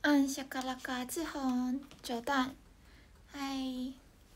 シャカラカ志宏9段，嗨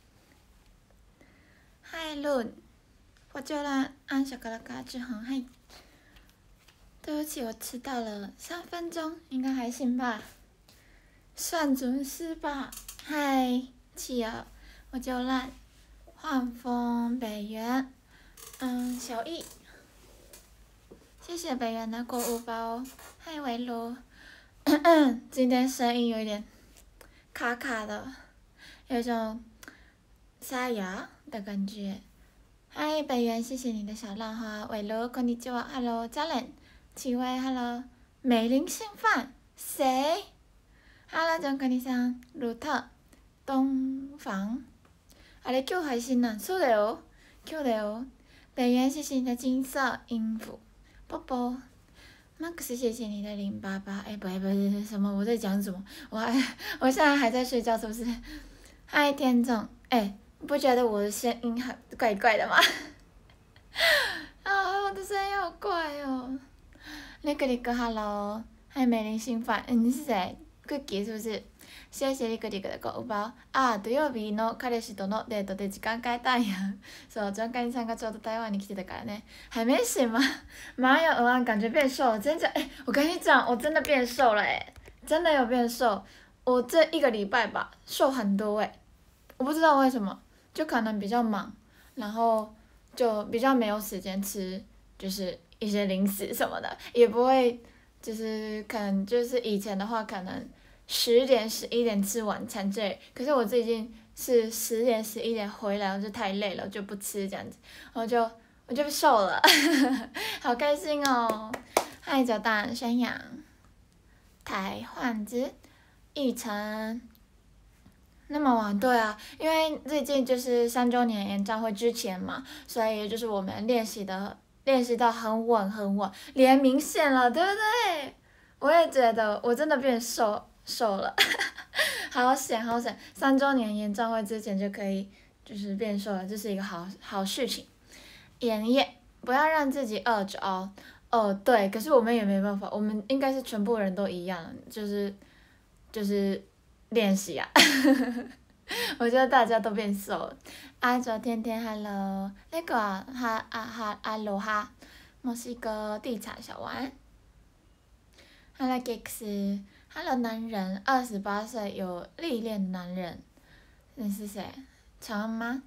论，我就让シャカラカ志宏，嗨。对不起，我迟到了3分钟，应该还行吧，算准时吧。嗨，企鹅，我就让幻风北原，小易，谢谢北原的购物包。嗨，围炉，今天声音有一点卡卡的，有一种沙哑的感觉。嗨，北原，谢谢你的小浪花。围炉，こんにちは ，Hello， 嘉玲。七位 ，Hello， 美玲新饭，谁 ？Hello， 张肯尼桑，鲁特，东房，あれ今日配信なん？そうだよ，今日だよ。北原，谢谢你的金色音符，波波。Max， 谢谢你的088。哎，不，什么？我在讲什么？我现在还在睡觉，是不是？嗨，天总，哎，不觉得我的声音很怪怪的吗？啊，我的声音好怪哦。那个Hello， 嗨，美玲新饭，你是谁 ？Cookie 是不是？谢谢リク的购物包啊！土曜日の彼氏とのデートで時間変えたんや。そう张嘉欣さんがちょうど台湾に来てたからね。还没醒吗？马上有额安，感觉变瘦了，真的哎！我跟你讲，我真的变瘦了哎，真的有变瘦。我这1个礼拜吧，瘦很多哎，我不知道为什么，就可能比较忙，然后就比较没有时间吃，就是一些零食什么的，也不会，就是可能就是以前的话，可能10点11点吃晚餐之类，可是我最近是10点11点回来，我就太累了，就不吃这样子，我就瘦了，好开心哦！嗨，九蛋宣扬，台焕子，奕晨。那么晚，对啊，因为最近就是3周年演唱会之前嘛，所以就是我们练习到很稳，连明显了，对不对？我也觉得，我真的变瘦了，好险，3周年演唱会之前就可以就是变瘦了，这是一个好事情。妍叶，不要让自己饿着哦。哦，对，可是我们也没办法，我们应该是全部人都一样，就是练习啊。我觉得大家都变瘦了。昨天 Hello， 那个阿罗哈，墨西哥地产小丸。Hello Gex，Hello 男人，28岁有历练男人，你是谁？长吗？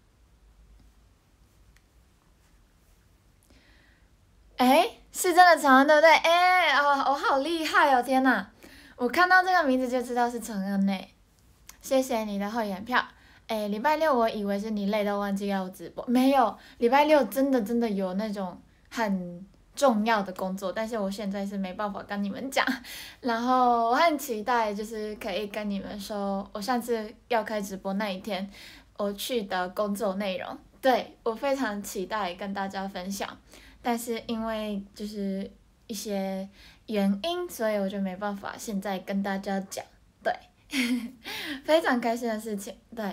哎，是真的长对不对？哎，我好厉害哦！天哪，我看到这个名字就知道是承恩呢。谢谢你的会员票。哎，礼拜6我以为是你累到忘记要直播，没有，礼拜6真的有那种很重要的工作，但是我现在是没办法跟你们讲。然后我很期待，就是可以跟你们说，我上次要开直播那一天，我去的工作内容。对，我非常期待跟大家分享，但是因为就是一些原因，所以我就没办法现在跟大家讲。对。非常开心的事情，对。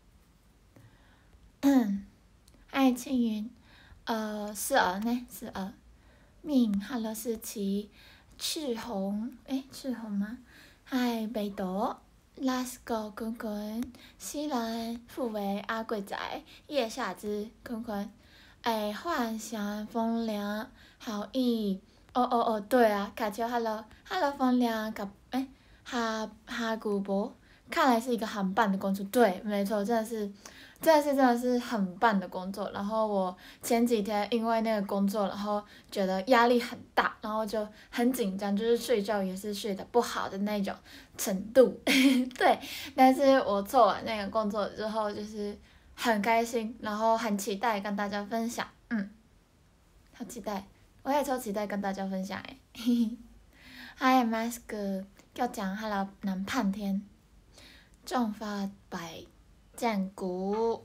爱青云，四儿呢？四儿，命 ，Hello 思琪，赤红，赤红吗？嗨，北斗 ，Lasco 坤坤，西兰富维阿贵仔，叶夏之坤坤，幻想风凉，好意，哦，对啊，卡丘 ，Hello 风凉，哈古博，看来是一个很棒的工作，对，没错，真的是很棒的工作。然后我前几天因为那个工作，然后觉得压力很大，然后就很紧张，就是睡觉也是睡得不好的那种程度，对。但是我做完那个工作之后，就是很开心，然后很期待跟大家分享，好期待，我也超期待跟大家分享Hi Mask。要讲 Hello 南盼天，重发百战鼓，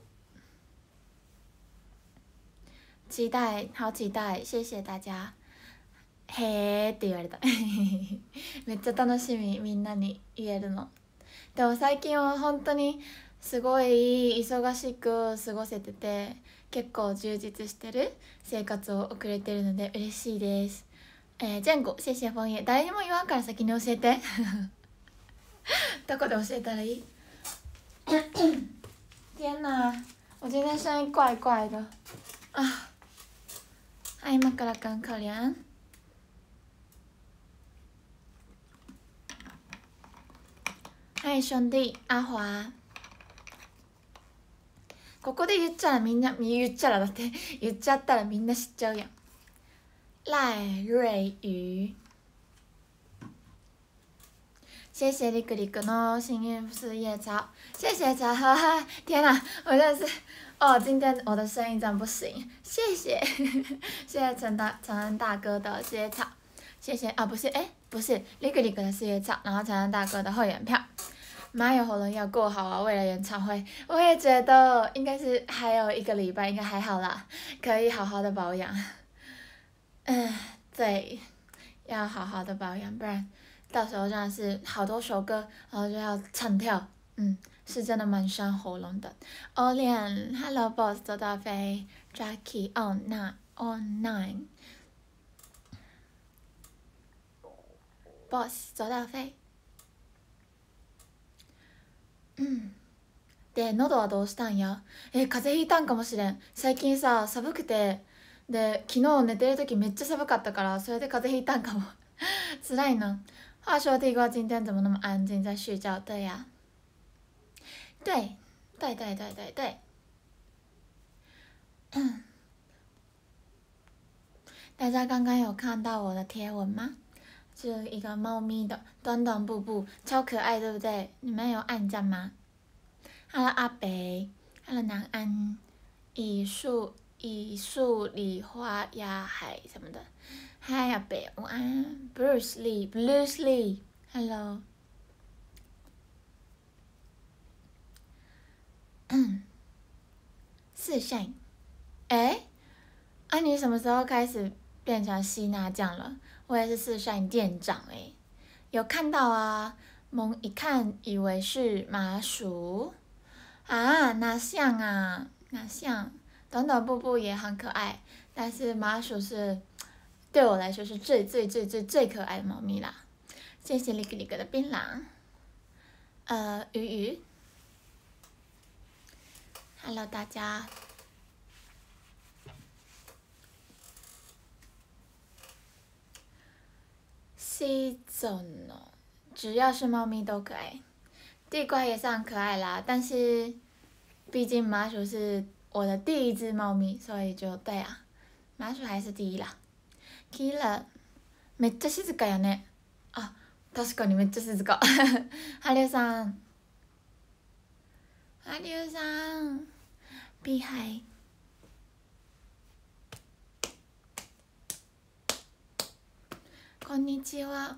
好期待，谢謝大家。へーって言われためっちゃ楽しみ、みんなに言えるの。でも最近は本当にすごい忙しく過ごせてて、結構充実してる生活を送れてるので嬉しいです。ジェンコ、谢谢枫叶。誰にも言わんから先に教えてどこで教えたらいい？天哪，我今天声音怪怪的啊！はい今から看可怜。はい兄弟阿华。ここで言っちゃらみんな言っちゃらだって言っちゃったらみんな知っちゃうやん。赖瑞瑜，谢谢リクリクの幸运四叶草，谢谢茶哈哈！天哪，我真的是哦，今天我的声音真不行，谢谢谢谢陈恩大哥的四叶草，谢谢啊不是不是リクリク的四叶草，然后陈恩大哥的会员票。妈呀，喉咙要过好啊！为了演唱会，我也觉得应该是还有1个礼拜，应该还好啦，可以好好的保养。对，要好好的保养，不然到时候真的是好多首歌，然后就要唱跳，是真的蛮伤喉咙的。Olian Hello Boss 走到飞 Jackie online Boss 走到飞。で喉はどうしたんや？風邪ひいたんかもしれん。最近さ寒くてで昨日寝てる時めっちゃ寒かったからそれで風邪ひいたんかも辛い呢。话说地瓜今天怎么那么安静在睡觉？对呀，对，大家刚刚有看到我的贴文吗？是一个猫咪的短短布布，超可爱，对不对？你们有按赞吗 ？Hello 阿北 ，Hello 南安，以树梨花压海什么的。嗨阿北，午安 ，Bruce Lee，Hello。四善，你什么时候开始变成希娜酱了？我也是四善店长有看到啊，猛一看以为是麻薯啊，哪像啊，哪像，短短布布也很可爱，但是麻薯是对我来说是最可爱的猫咪啦。谢谢力哥的槟榔，鱼 ，Hello 大家。season 哦，只要是猫咪都可爱，地瓜也是很可爱啦。但是，毕竟麻薯是我的第1只猫咪，所以就对啊，麻薯还是第一啦。Killer， めっちゃ静かやね。あ、確かにめっちゃ静か。ハリュウさん、ピーハイ。こんにちは。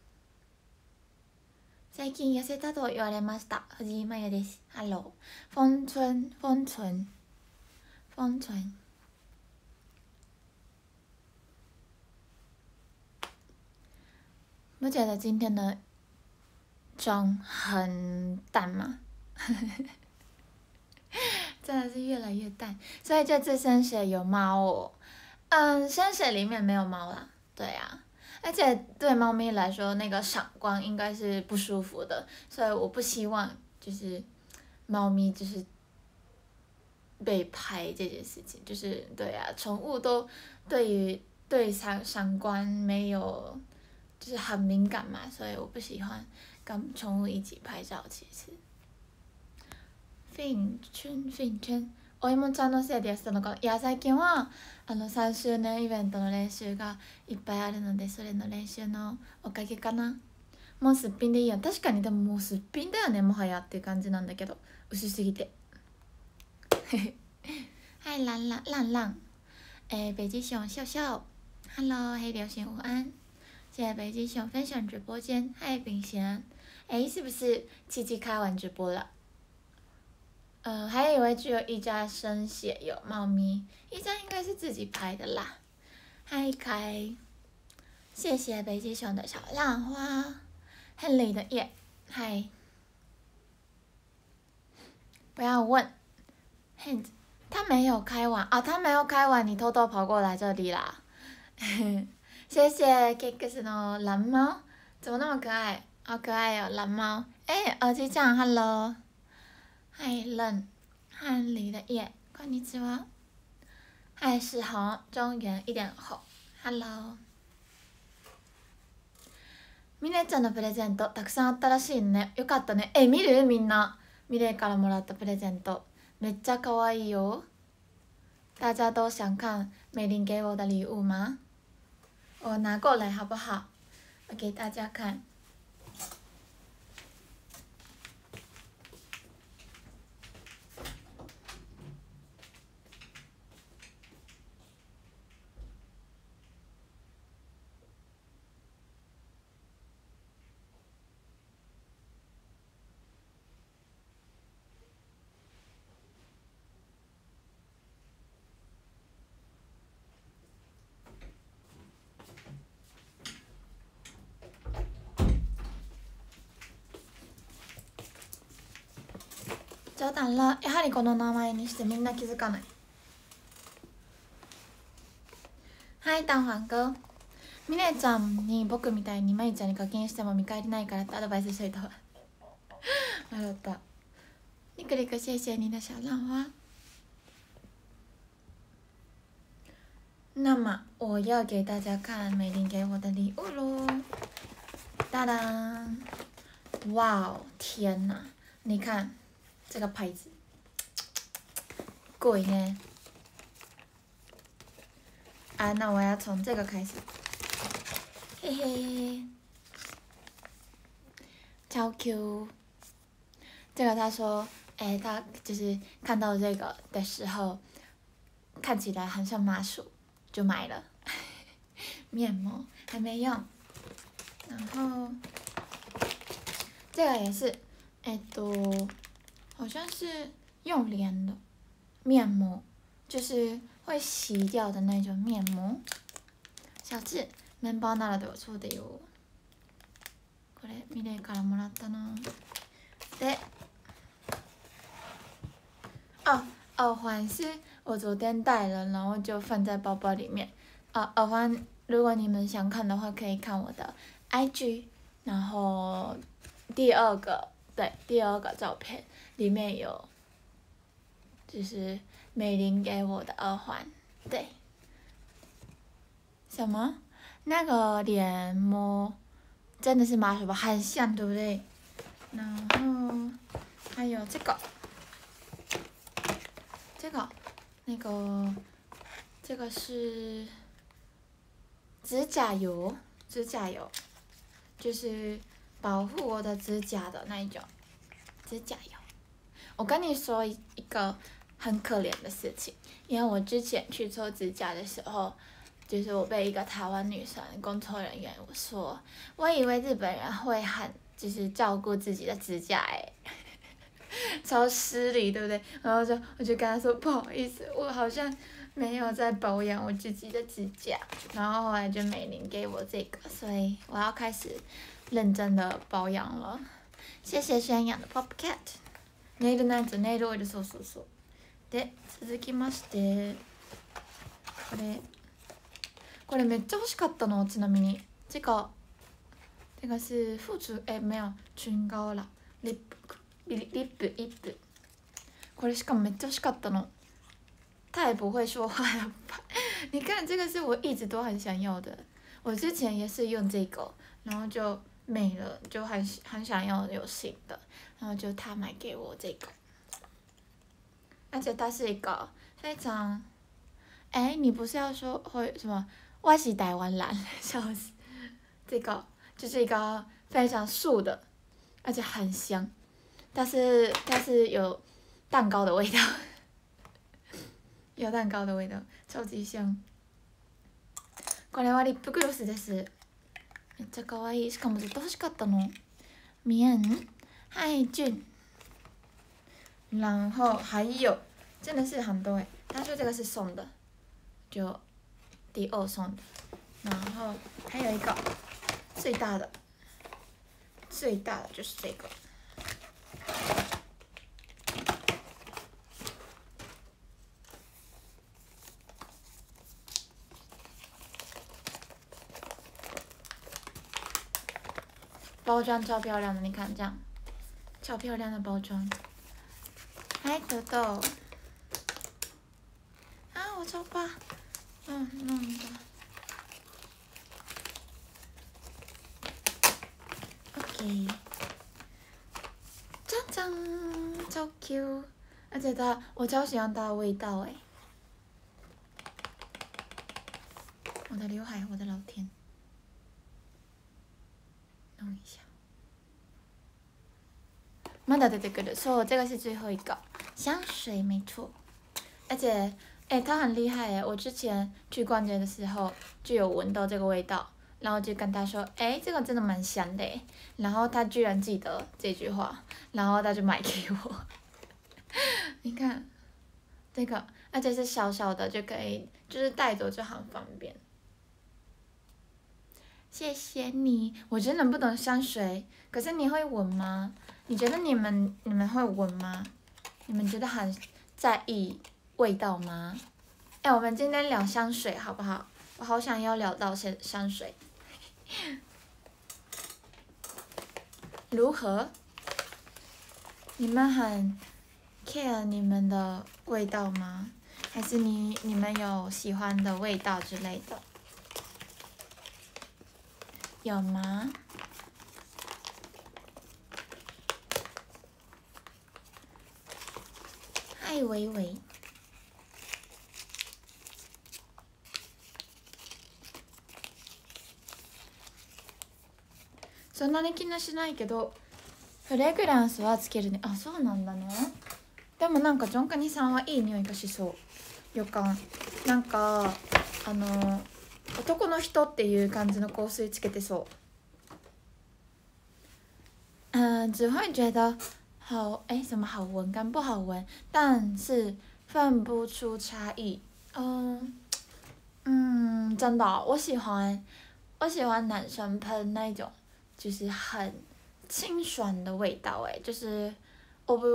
最近痩せたと言われました。藤井真由です。ハロー。封存。不觉得今天的妆很淡吗？真的是越来越淡。所以这次深水有猫哦。深水里面没有猫啦。对啊。而且对猫咪来说，那个闪光应该是不舒服的，所以我不希望就是猫咪就是被拍这件事情。就是对啊，宠物都对闪光没有就是很敏感嘛，所以我不喜欢跟宠物一起拍照。其实フィンチュンお芋ちゃんのせいで痩せたのかな。いや最近は3周年イベントの練習がいっぱいあるので、それの練習のおかげかな。もうすっぴんでいいや。確かにでももうすっぴんだよね、もはやっていう感じなんだけど、薄すぎて。嗨浪，北极熊笑笑 ，Hello 黑流星午安，谢谢北极熊分享直播间。嗨秉贤，是不是七七开完直播了？还以为只有一家生血有猫咪，一家应该是自己拍的啦。嗨开，谢谢北极熊的小浪花，Henry 的耶，嗨，不要问 ，Hand， 他没有开完啊，他没有开完，你偷偷跑过来这里啦。谢谢 Kicks 的蓝猫，怎么那么可爱？ 好可爱哦，蓝猫。哎，耳机酱 ，Hello。嗨，冷，汗离的夜，こんにちは。嗨，世红，中原一点红，Hello。ミレイちゃんのプレゼントたくさんあったらしいね。よかったね。見るみんな。ミレイからもらったプレゼント，めっちゃ可愛いよ。大家都想看美玲给我的礼物吗？我拿过来好不好？我给大家看。冗談ら、やはりこの名前にしてみんな気づかない。はい、タンファン哥。ミレイちゃんに僕みたいにまゆちゃんに課金しても見返りないからってアドバイスしといたわ。笑った。リクリク谢谢你的小浪花。那么我要给大家看美玲给我的礼物喽！哒哒！哇哦，天哪！你看这个牌子，贵呢。啊，那我要从这个开始。嘿嘿，超 Q。这个他说，他就是看到这个的时候，看起来很像麻薯，就买了。面膜还没用，然后这个也是，好像是用脸的面膜，就是会洗掉的那种面膜。小智，メンバーならではそうだよ。これミレイからもらったな。で，耳环是我昨天戴了，然后就放在包包里面。耳环如果你们想看的话，可以看我的 IG， 然后第二个照片里面有，就是美玲给我的耳环，对。什么？那个脸膜真的是麻薯吧？很像，对不对？然后还有这个，这个是指甲油，就是保护我的指甲的那一种指甲油。我跟你说一个很可怜的事情，因为我之前去做指甲的时候，就是我被一个台湾女生工作人员说，我以为日本人会很就是照顾自己的指甲超失礼，对不对？然后我就跟他说不好意思，我好像没有在保养我自己的指甲。然后后来就美玲给我这个，所以我要开始认真的保养了。谢谢宣扬的 Popcat。ネイルのやつ、ネイルオイル、そうそうそう。で、続きまして、これめっちゃ欲しかったの、ちなみに。这个是付出没有唇膏啦，リップ。これしかもめっちゃ欲しかったの。太不会说话了吧？你看这个是我一直都很想要的，我之前也是用这个，然后就没了，就很想要有新的，然后就他买给我这个，而且它是一个非常，你不是要说会什么？我是台湾人，笑死！这个就是一个非常素的，而且很香，但是有蛋糕的味道。有蛋糕的味道，超级香。これはリップグロスです。めっちゃ可愛い。しかもずっと欲しかったの。面，嗨俊。然后还有，真的是很多诶。他说这个是送的，就第二送的。然后还有一个最大的就是这个。 包装超漂亮的，你看这样，超漂亮的包装。はい、豆豆。啊，我超怕。弄的。OK。짜잔，超 Q， 而且我超喜欢它的味道哎。我的刘海，我的老天。弄一下。まだ出てくる，そう，这个是最后一个香水，没错。而且，它很厉害哎！我之前去逛街的时候就有闻到这个味道，然后就跟他说，这个真的蛮香的哎。然后他居然记得这句话，然后他就买给我。你看，这个，而且是小小的就可以，就是带走就很方便。谢谢你，我真的不懂香水，可是你会闻吗？你觉得你们会闻吗？你们觉得很在意味道吗？我们今天聊香水好不好？我好想要聊到香水。如何？你们很 care 你们的味道吗？还是你们有喜欢的味道之类的？有吗？嗨，维维。そんなに気にしないけど、フレグランスはつけるね。あ、そうなんだね。でもなんかジョンカニさんはいい匂いがしそう。予感。なんか男の人っていう感じの香水つけてそう。只会觉得什么好闻跟不好闻，但是分不出差异。真的我喜欢男生喷那种，就是很清爽的味道就是我不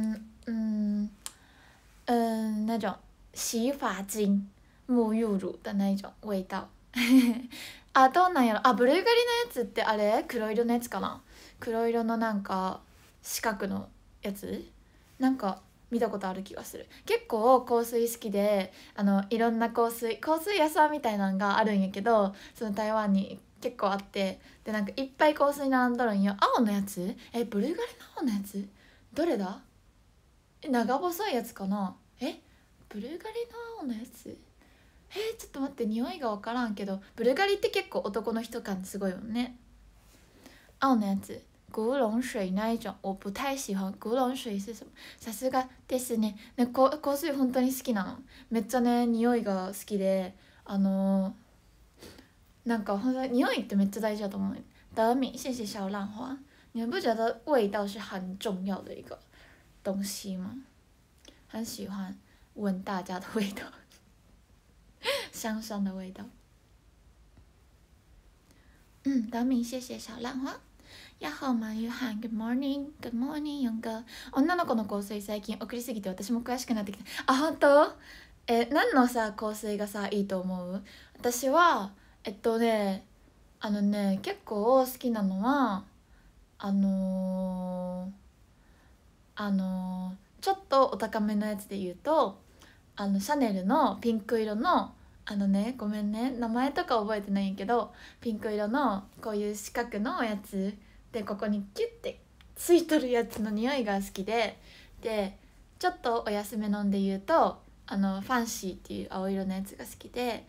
那种洗发精、沐浴乳的那种味道。あ、どうなんやろ。あ、ブルガリのやつってあれ黒色のやつかな。黒色のなんか四角のやつなんか見たことある気がする。結構香水好きでいろんな香水屋さんみたいなのがあるんやけど、その台湾に結構あって、でなんかいっぱい香水並んどるんよ。青のやつブルガリの青のやつどれだ長細いやつかな。ブルガリの青のやつちょっと待って、匂いが分からんけど、ブルガリって結構男の人感すごいよね。青のやつ古龙水那一种我不太喜欢。古龍水是什么？さすがですね。香水本当に好きなの。めっちゃね匂いが好きでなんか本当に匂いってめっちゃ大事だと思う。德敏，谢谢小浪花。你们不觉得味道是很重要的一个东西吗？很喜欢闻大家的味道。香香的味道。德敏，谢谢小浪花。やっほーまゆはん Good morning Good morning ヨン哥。女の子の香水最近送りすぎて私も詳しくなってきた。あ、本当？何のさ香水がさいいと思う？私は結構好きなのはちょっとお高めのやつで言うとシャネルのピンク色のごめんね名前とか覚えてないんやけど、ピンク色のこういう四角のやつでここにキュッてついとるやつの匂いが好きで、ちょっとお安めのんで言うとファンシーっていう青色のやつが好きで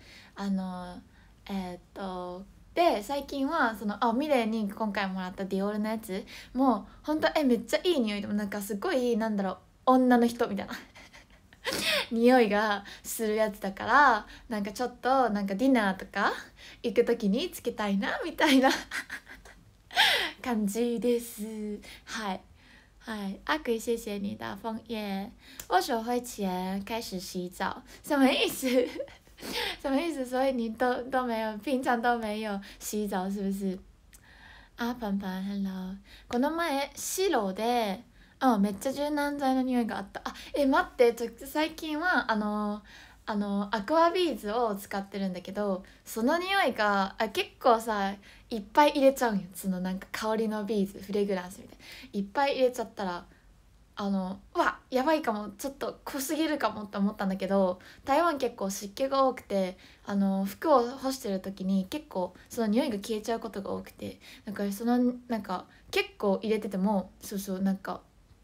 で最近はミレイに今回もらったディオールのやつもうほんとめっちゃいい匂いでもなんかすごい女の人みたいな匂いがするやつだから、なんかちょっとなんかディナーとか行く時につけたいなみたいな感じです。嗨，阿鬼，谢谢你的枫叶。我手会前开始洗澡，什么意思？什么意思？所以你都没有，平常都没有洗澡是不是？あ、パンパン Hello。この前白でめっちゃ柔軟剤の匂いがあった。待って最近はアクアビーズを使ってるんだけど、その匂いが結構さいっぱい入れちゃうんよ。そのなんか香りのビーズフレグランスみたいないっぱい入れちゃったらわやばいかも、ちょっと濃すぎるかもって思ったんだけど、台湾結構湿気が多くて服を干してる時に結構その匂いが消えちゃうことが多くて、だからそのなんか結構入れててもそうなんか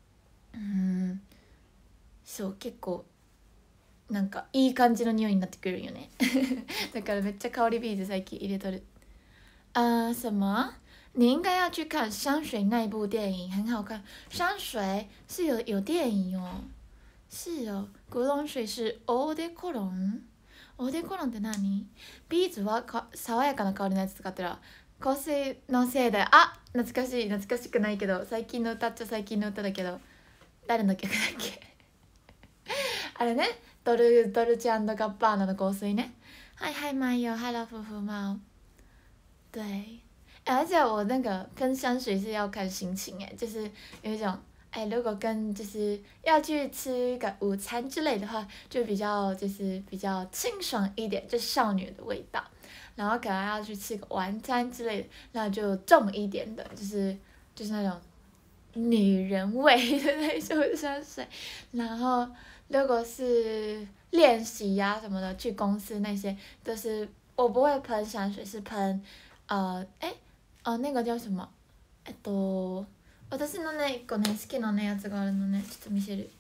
そう結構なんかいい感じの匂いになってくるんよねだからめっちゃ香りビーズ最近入れとる。什么？你应该要去看香水那一部电影，很好看。香水是有电影哦，是哦。古龙水是オーデコロン。オーデコロンって何？ビーズは爽やかな香りのやつ使ってる。香水のせいで、懐かしい、懐かしくないけど、最近の歌っちゃ最近の歌だけど、誰の曲だっけあれね、ドルチ&ガッバーナの香水ね。嗨嗨妈哟 ，Hello 夫妇猫。对，而且我那个喷香水是要看心情哎，就是有一种如果跟就是要去吃个午餐之类的话，就比较清爽一点，就少女的味道。然后可能要去吃个晚餐之类的，那就重一点的，就是那种女人味的那种香水。然后如果是练习呀什么的，去公司那些都是我不会喷香水，是喷那个叫什么私のね一個ね好きなねやつがあるのね、ちょっと見せる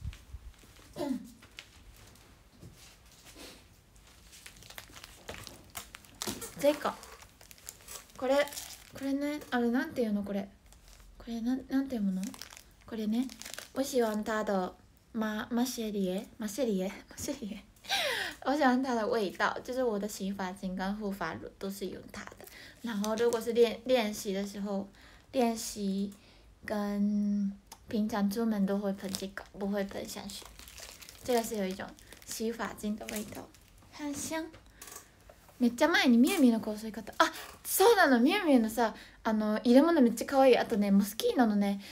这个これね、あれなんていうのこれなんていうものこれね、我喜欢它的马歇里我喜欢它的味道，就是我的洗发精跟护发乳都是用它的。然后如果是练习的时候，练习跟平常出门都会喷这个，不会喷香水。这个是有一种洗发精的味道，很香。めっちゃ前にみゆみゆの香水買った。そうなの、みゆみゆのさ入れ物めっちゃ可愛い。あとねモスキーノのね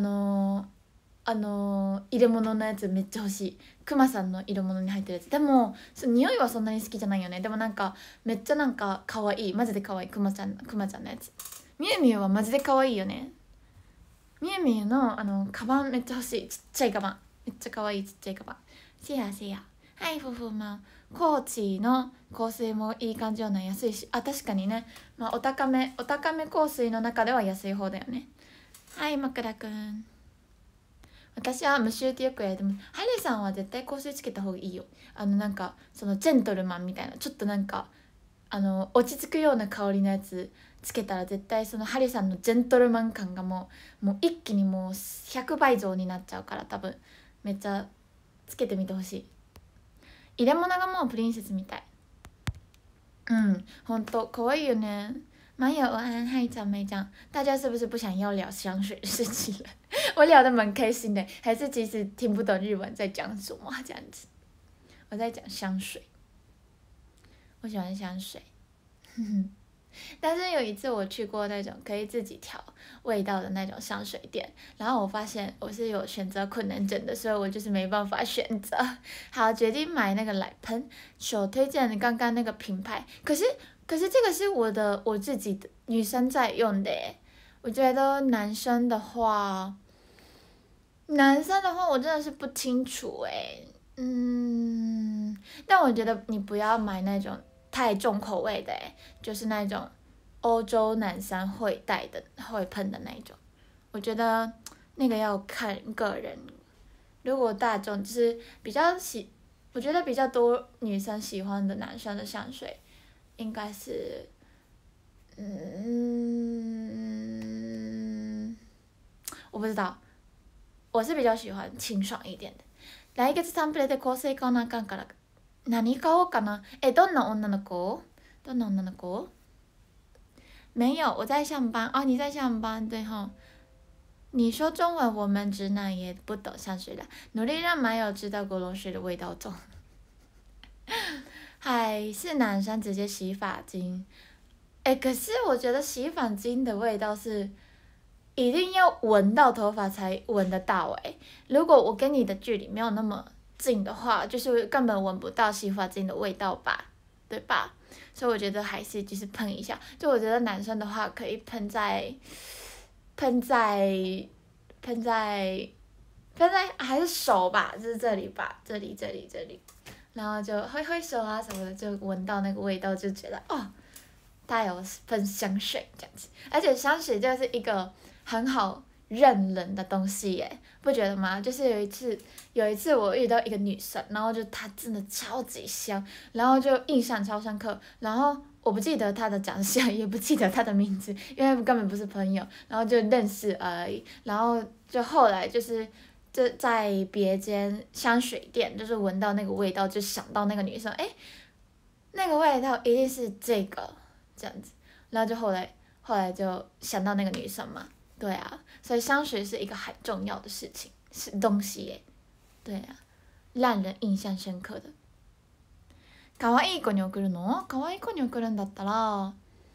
入れ物のやつめっちゃ欲しい。クマさんの入れ物に入ってるやつ。でも匂いはそんなに好きじゃないよね。でもなんかめっちゃなんか可愛い、マジで可愛い。クマちゃんのやつ。みゆみゆはマジで可愛いよね。みゆみゆのカバンめっちゃ欲しい。ちっちゃいカバンめっちゃ可愛い、ちっちゃいカバン。せやはいふふまコーチの香水もいい感じような、安いし、確かにね、お高め香水の中では安い方だよね。はい枕くん。私は無臭ってよく言われても、ハリーさんは絶対香水つけた方がいいよ。なんかそのジェントルマンみたいな、ちょっとなんか落ち着くような香りのやつつけたら絶対そのハリーさんのジェントルマン感がもう一気にもう100倍増になっちゃうから、多分めっちゃつけてみてほしい。入れ物がもうプリンセスみたい。ほんと可愛いよね。马友安，嗨，长梅酱，大家是不是不想要聊香水的事情了？我聊得蛮开心的，还是其实听不懂日文在讲什么这样子。我在讲香水，我喜欢香水。但是有一次我去过那种可以自己调味道的那种香水店，然后我发现我是有选择困难症的，所以我就是没办法选择。好，决定买那个来喷。首推荐的刚刚那个品牌，可是这个是我自己的女生在用的耶。我觉得男生的话我真的是不清楚哎。但我觉得你不要买那种太重口味的就是那种欧洲男生会喷的那种。我觉得那个要看个人。如果大众就是我觉得比较多女生喜欢的男生的香水，应该是我不知道，我是比较喜欢清爽一点的。来月サンプレで香水買わなあかんから何買おうかな。どんな女の子？没有，我在上班。你在上班对吼。你说中文，我们直男也不懂香水的，努力让马友知道古龙水的味道重。还是男生直接洗发精。可是我觉得洗发精的味道是一定要闻到头发才闻得到如果我跟你的距离没有那么近的话，就是根本闻不到洗发精的味道吧，对吧？所以我觉得还是就是喷一下。就我觉得男生的话可以喷在喷在还是手吧，就是这里吧，这里，然后就挥手啊什么的，就闻到那个味道，就觉得哦，他有喷香水这样子，而且香水就是一个很好认人的东西耶，不觉得吗？就是有一次我遇到一个女生，然后就她真的超级香，然后就印象超深刻，然后我不记得她的长相，也不记得她的名字，因为根本不是朋友，然后就认识而已，然后就后来就是就在别间香水店，就是闻到那个味道，就想到那个女生，哎，那个味道一定是这个这样子，然后就后来就想到那个女生嘛，对啊，所以香水是一个很重要的事情，是东西耶，对啊，让人印象深刻的。可愛い子に送るの？可愛い子に送るんだったら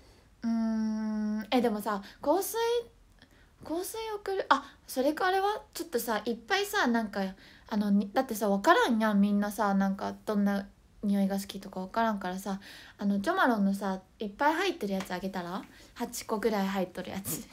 でもさ香水送るそれかあれはちょっとさいっぱいさなんかだってさ分からんやんみんなさなんかどんな匂いが好きとか分からんからさジョマロンのさいっぱい入ってるやつあげたら8個ぐらい入っとるやつ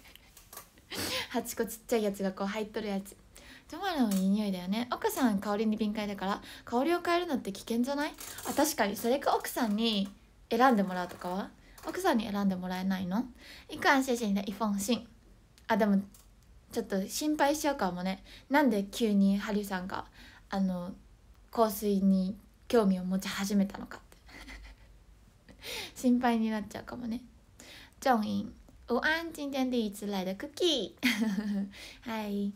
8個ちっちゃいやつがこう入っとるやつジョマロンいい匂いだよね。奥さん香りに敏感だから香りを変えるのって危険じゃない？確かにそれか奥さんに選んでもらうとかは奥さんに選んでもらえないの？一貫谢谢你的一封信。でもちょっと心配しちゃうかもね。なんで急にハリュさんが香水に興味を持ち始めたのかって心配になっちゃうかもね。仲英午安，今天第一次来的 Cookie 嗨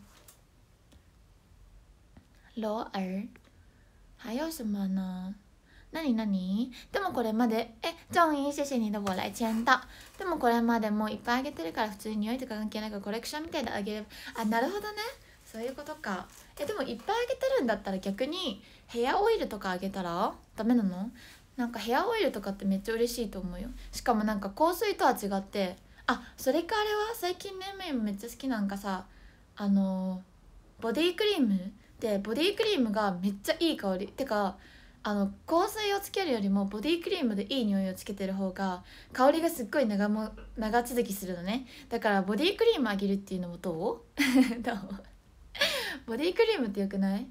罗尔还有什么呢？何でもこれまでジョンイン谢謝你的我来签到。でもこれまでもういっぱいあげてるから普通に匂いとか関係ないからコレクションみたいであげればなるほどね、そういうことか。でもいっぱいあげてるんだったら逆にヘアオイルとかあげたらダメなの？なんかヘアオイルとかってめっちゃ嬉しいと思うよ。しかもなんか香水とは違ってそれかあれは最近ねめっちゃ好きなんかさボディクリームでボディクリームがめっちゃいい香りてか香水をつけるよりもボディクリームでいい匂いをつけてる方が香りがすっごい長続きするのね。だからボディクリームあげるっていうのもどうどうボディクリームってよくない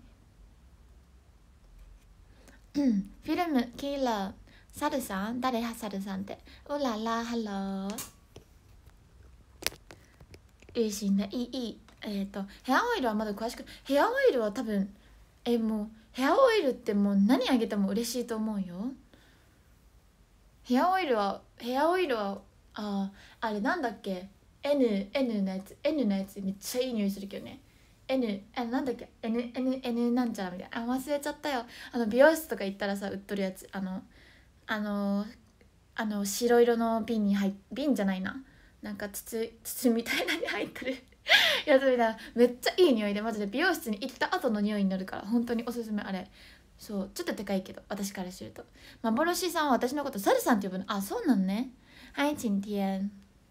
フィルムキーラーサルさん誰サルさんってうららハロー旅行的意義ヘアオイルはまだ詳しくヘアオイルは多分もうヘアオイルってもう何あげても嬉しいと思うよ。ヘアオイルはあれなんだっけ N のやつめっちゃいい匂いするけどね。なんだっけ N なんちゃらみたいな忘れちゃったよ。美容室とか行ったらさ売っとるやつ白色の瓶じゃないな、なんか筒みたいなに入ってるやつみたいなめっちゃいい匂いでマジで美容室に行った後の匂いになるから本当におすすめあれ。そうちょっと高いけど私からすると幻さんは私のことサルさんって呼ぶのそうなんね。はい今天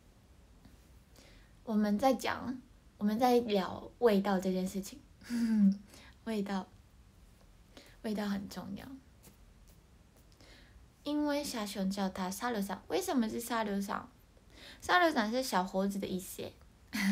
我们在聊味道这件事情味道很重要。因为小熊叫他沙流桑，为什么是沙流桑？沙流桑是小猴子的意思耶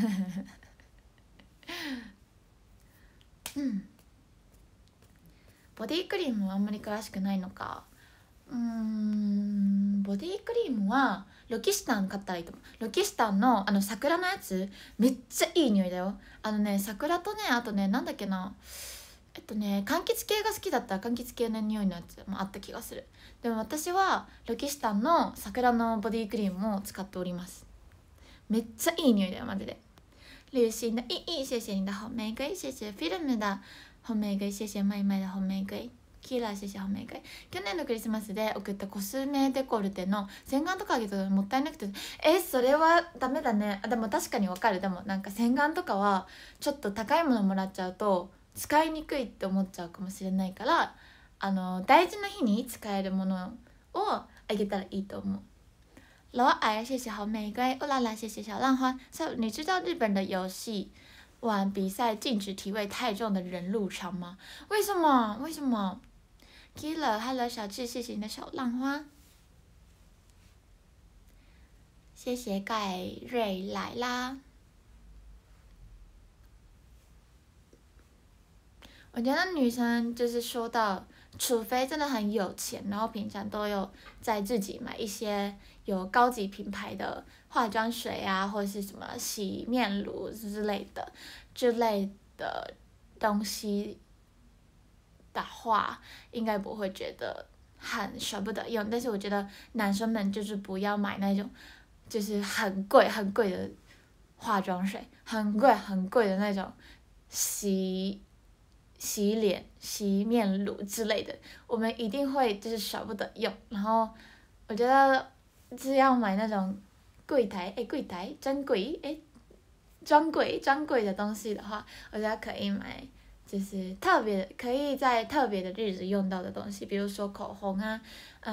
ボディクリームはあんまり詳しくないのか。ボディクリームはロキシタン買ったらいいと思う。ロキシタンの桜のやつめっちゃいい匂いだよ。桜とねあとねなんだっけな柑橘系が好きだったら柑橘系の匂いのやつもあった気がする。でも私はロキシタンの桜のボディクリームを使っております。めっちゃいい匂いだよマジで。旅行的意義谢谢你的红玫瑰，谢谢 film 的红玫瑰，谢谢マイマイ的红玫瑰。キラー謝謝紅玫瑰。去年のクリスマスで送ったコスメデコルテの洗顔とかあげたらもったいなくてそれはダメだね。でも確かにわかる。でもなんか洗顔とかはちょっと高いものもらっちゃうと使いにくいって思っちゃうかもしれないから大事な日に使えるものをあげたらいいと思う。罗尔谢谢红玫瑰，欧啦啦谢谢小浪花。你知道日本的游戏玩比赛禁止体味太重的人入场吗？为什么？为什么 ？Killer，Hello，小智，谢谢你的小浪花，谢谢盖瑞来啦。我觉得女生就是说到，除非真的很有钱，然后平常都有在自己买一些有高级品牌的化妆水啊，或者是什么洗面乳之类的东西的话，应该不会觉得很舍不得用。但是我觉得男生们就是不要买那种就是很贵很贵的化妆水，很贵很贵的那种洗脸、洗面乳之类的，我们一定会就是舍不得用。然后我觉得是要买那种专柜的东西的话，我觉得可以买，就是可以在特别的日子用到的东西，比如说口红啊，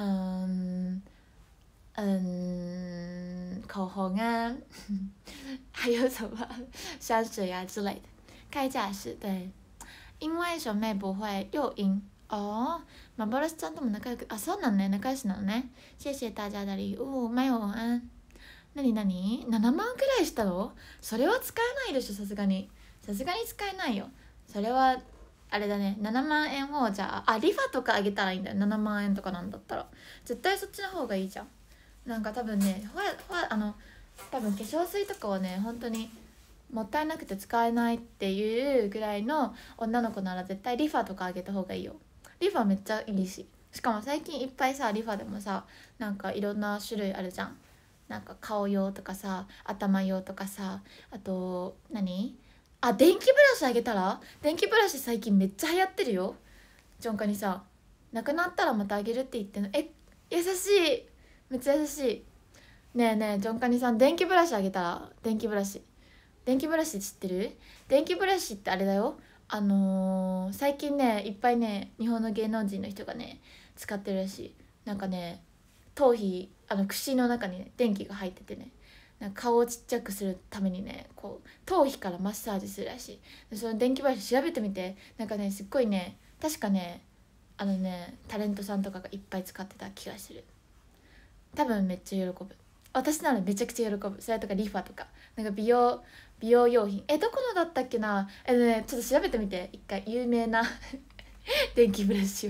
口红啊，还有什么香水啊之类的，开架式对。因为小妹不会诱因哦，幻ちゃんとも仲良くそうなのね、仲良しなのね。谢谢大家的礼物，マヨン。なになに7万くらいしたの？それは使えないでしょ、さすがに。さすがに使えないよ。それはあれだね、7万円をじゃあリファとかあげたらいいんだよ。7万円とかなんだったら絶対そっちの方がいいじゃん。なんか多分ね、多分化粧水とかはね、本当にもったいなくて使えないっていうぐらいの女の子なら絶対リファとかあげた方がいいよ。リファめっちゃいいし、しかも最近いっぱいさリファでもさ、なんかいろんな種類あるじゃん。なんか顔用とかさ、頭用とかさ、あと電気ブラシあげたら、電気ブラシ最近めっちゃ流行ってるよ。ジョンカにさ、なくなったらまたあげるって言ってんの。優しい、めっちゃ優しい。ねえねえジョンカにさん、電気ブラシあげたら。電気ブラシ知ってる？電気ブラシってあれだよ、最近ねいっぱいね日本の芸能人の人がね使ってるらしい。なんかね頭皮口の中にね電気が入っててね、なんか顔をちっちゃくするためにねこう頭皮からマッサージするらしい。でその電気ブラシ調べてみて、なんかねすっごいね、確かねタレントさんとかがいっぱい使ってた気がする。多分めっちゃ喜ぶ。私ならめちゃくちゃ喜ぶ。それとかリファとかなんか美容用品、どこのだったっけな。ちょっと調べてみて一回、有名な電気ブラシを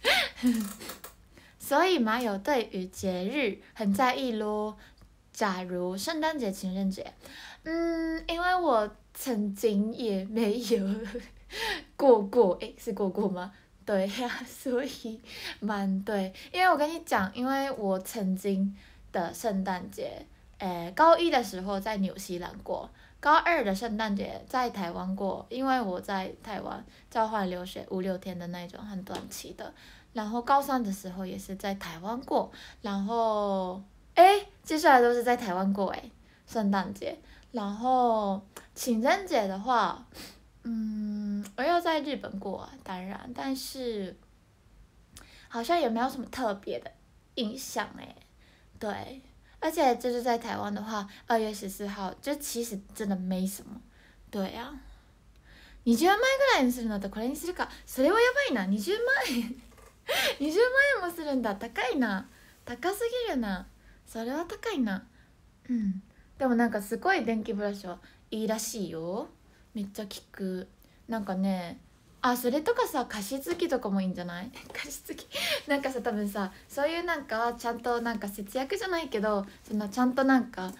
所以马友对于节日很在意咯。假如圣诞节、情人节，因为我曾经也没有过，是过吗？对呀，所以蛮对。因为我跟你讲，因为我曾经的圣诞节，高一的时候在纽西兰过，高二的圣诞节在台湾过，因为我在台湾交换留学5、6天的那种很短期的。然后高三的时候也是在台湾过，然后接下来都是在台湾过圣诞节。然后情人节的话，我要在日本过啊，当然，但是好像也没有什么特别的印象对，而且就是在台湾的话，2月14号就其实真的没什么。对啊，20万ぐらいにするのとこれにするか、それはやばいな。20万円20万円もするんだ。高いな、高すぎるな、それは高いな。でもなんかすごい電気ブラシはいいらしいよ。めっちゃ効く。なんかね、それとかさ、加湿器とかもいいんじゃない加湿器なんかさ、多分さそういうなんかちゃんとなんか節約じゃないけど、そんなちゃんとなんか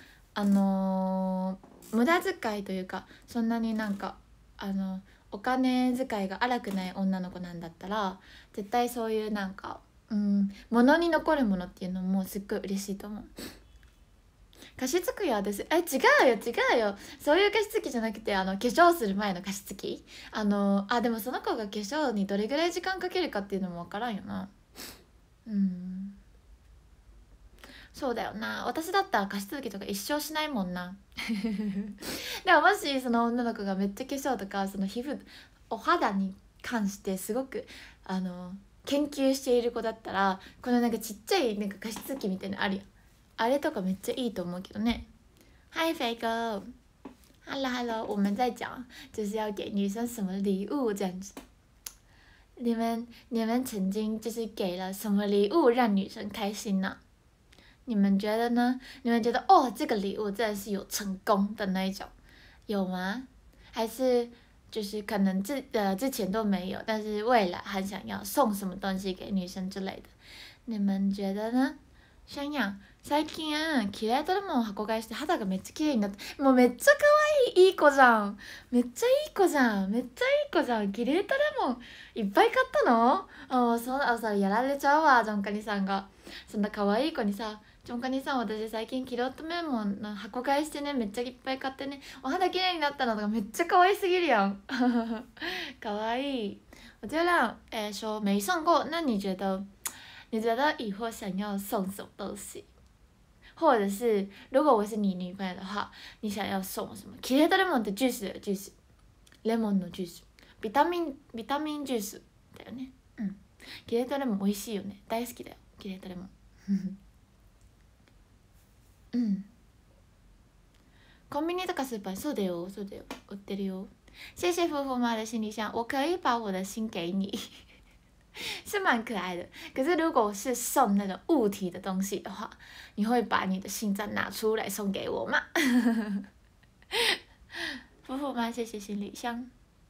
無駄遣いというか、そんなになんかお金遣いが荒くない女の子なんだったら、絶対そういうなんか物に残るものっていうのもすっごい嬉しいと思う。加湿器は私違うよ、そういう加湿器じゃなくて化粧する前の加湿器。でもその子が化粧にどれぐらい時間かけるかっていうのも分からんよな。そうだよな、私だったら加湿器とか一生しないもんなでももしその女の子がめっちゃ化粧とかその皮膚お肌に関してすごく研究している子だったら、このなんかちっちゃいなんか加湿器みたいなのあるやん、あれとかめっちゃいいと思うけどね。はいフェイク Hello，我们在讲就是要给女生什么礼物这样子。你们曾经就是给了什么礼物让女生开心呢？你们觉得呢？你们觉得哦，这个礼物真的是有成功的那一种，有吗？还是就是可能之前都没有，但是未来很想要送什么东西给女生之类的？你们觉得呢？想想最近キレイトレモン箱買いして肌がめっちゃ綺麗になってもうめっちゃ可愛いいい子じゃんめっちゃいい子じゃんめっちゃいい子じゃんキレイトレモンいっぱい買ったのそうやられちゃうわジョンカニさんがそんな可愛い子にさジョンカニさん私最近キレイトレモンの箱買いしてねめっちゃいっぱい買ってねお肌綺麗になったのとかめっちゃ可愛すぎるやん可愛い我觉得说没送过那你觉得以后想要送什么东西？或者是如果我是你女朋友的话，你想要送我什么？キレートレモンってジュースだよジュース。レモンのジュース。ビタミンジュースだよね。うん。キレートレモン美味しいよね。大好きだよ。キレートレモン。うん。コンビニとかスーパーそうだよそうだよ売ってるよ。谢谢夫妇妈的行李箱，我可以把我的心给你。是蛮可爱的，可是如果是送那种物体的东西的话，你会把你的心脏拿出来送给我吗？夫妇妈，谢谢行李箱。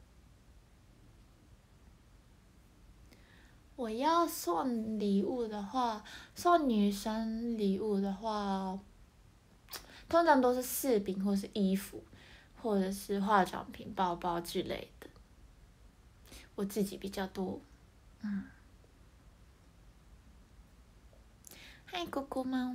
我要送礼物的话，送女生礼物的话，通常都是饰品或是衣服，或者是化妆品、包包之类的。我自己比较多。嗨，狗狗猫。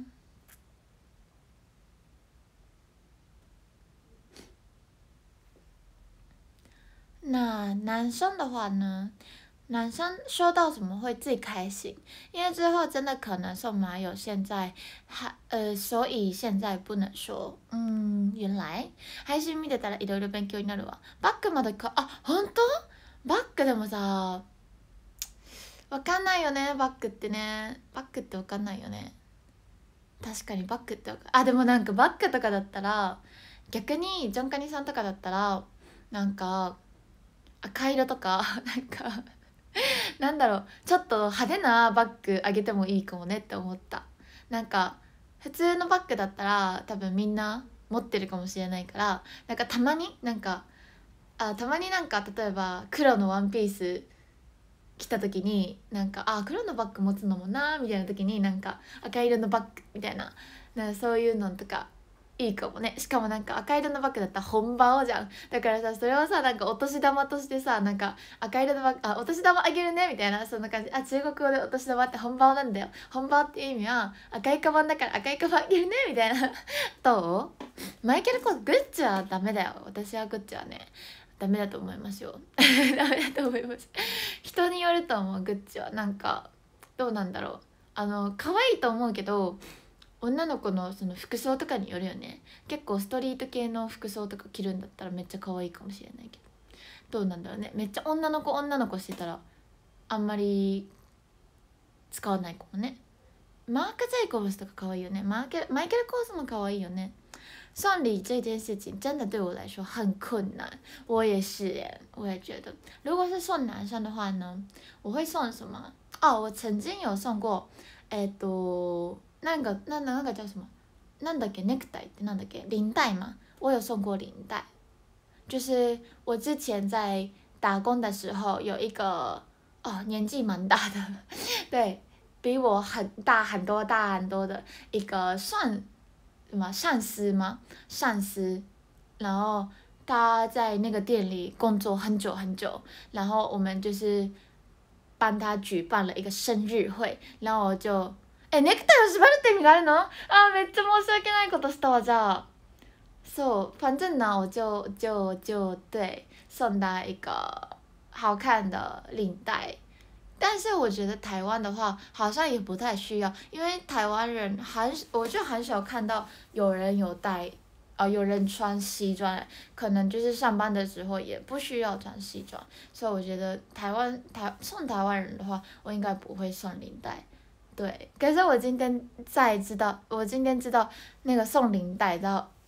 那男生的话呢？男生收到什么会最开心？因为之后真的可能送麻油，现在所以现在不能说。原来配信見てたらいろいろ勉強になるわ。バッグまで本当？バッグでもさ、わかんないよね。バッグってね、バッグってわかんないよね。確かにバッグってでもなんかバッグとかだったら逆にジョンカニさんとかだったらなんか赤色とかなんかなんだろうちょっと派手なバッグあげてもいいかもねって思った。なんか普通のバッグだったら多分みんな持ってるかもしれないからなんかたまになんか例えば黒のワンピース着た時になんか黒のバッグ持つのもなみたいな時になんか赤色のバッグみたいなそういうのとかいいかもね。しかもなんか赤色のバッグだったら本場をじゃん。だからさそれをさなんかお年玉としてさなんか赤色のバッグお年玉あげるねみたいなそんな感じ。中国語でお年玉って本場なんだよ。本場っていう意味は赤いカバンだから赤いカバンあげるねみたいなどう？マイケルコースグッチはダメだよ。私はグッチはねダメだと思いますよダメだと思います人によると思う。グッチはなんかどうなんだろう可愛いと思うけど女の子のその服装とかによるよね。結構ストリート系の服装とか着るんだったらめっちゃ可愛いかもしれないけどどうなんだろうね。めっちゃ女の子してたらあんまり使わないかもね。マーク・ジェイコブスとか可愛いよね。マイケル・コースも可愛いよね。送礼这件事情真的对我来说很困难，我也是耶，我也觉得，如果是送男生的话呢，我会送什么？我曾经有送过，那个叫什么？なんだっけネクタイってなんだっけ领带嘛？我有送过领带，就是我之前在打工的时候有一个年纪蛮大的，对，比我大很多的一个算。什么上司吗？上司，然后他在那个店里工作很久很久，然后我们就是帮他举办了一个生日会，然後我就ネクタイを縛るって意味があるの？めっちゃ申し訳ないことしたわ。じゃあそう反正呢我就对送他一个好看的领带。但是我觉得台湾的话好像也不太需要，因为台湾人我就很少看到有人有带有人穿西装，可能就是上班的时候也不需要穿西装，所以我觉得送台湾人的话，我应该不会送领带。对，可是我今天知道那个送领带到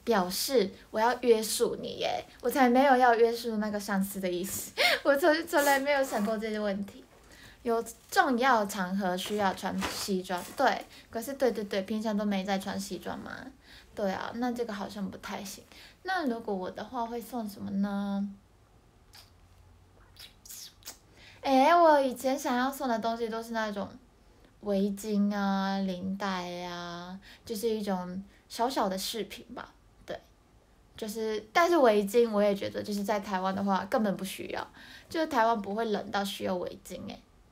表示我要约束你耶，我才没有要约束那个上司的意思，我从来没有想过这些问题。有重要场合需要穿西装，对，可是对，平常都没在穿西装嘛，对啊，那这个好像不太行。那如果我的话会送什么呢？我以前想要送的东西都是那种围巾啊、领带啊，就是一种小小的饰品吧，对，就是但是围巾我也觉得就是在台湾的话根本不需要，就是台湾不会冷到需要围巾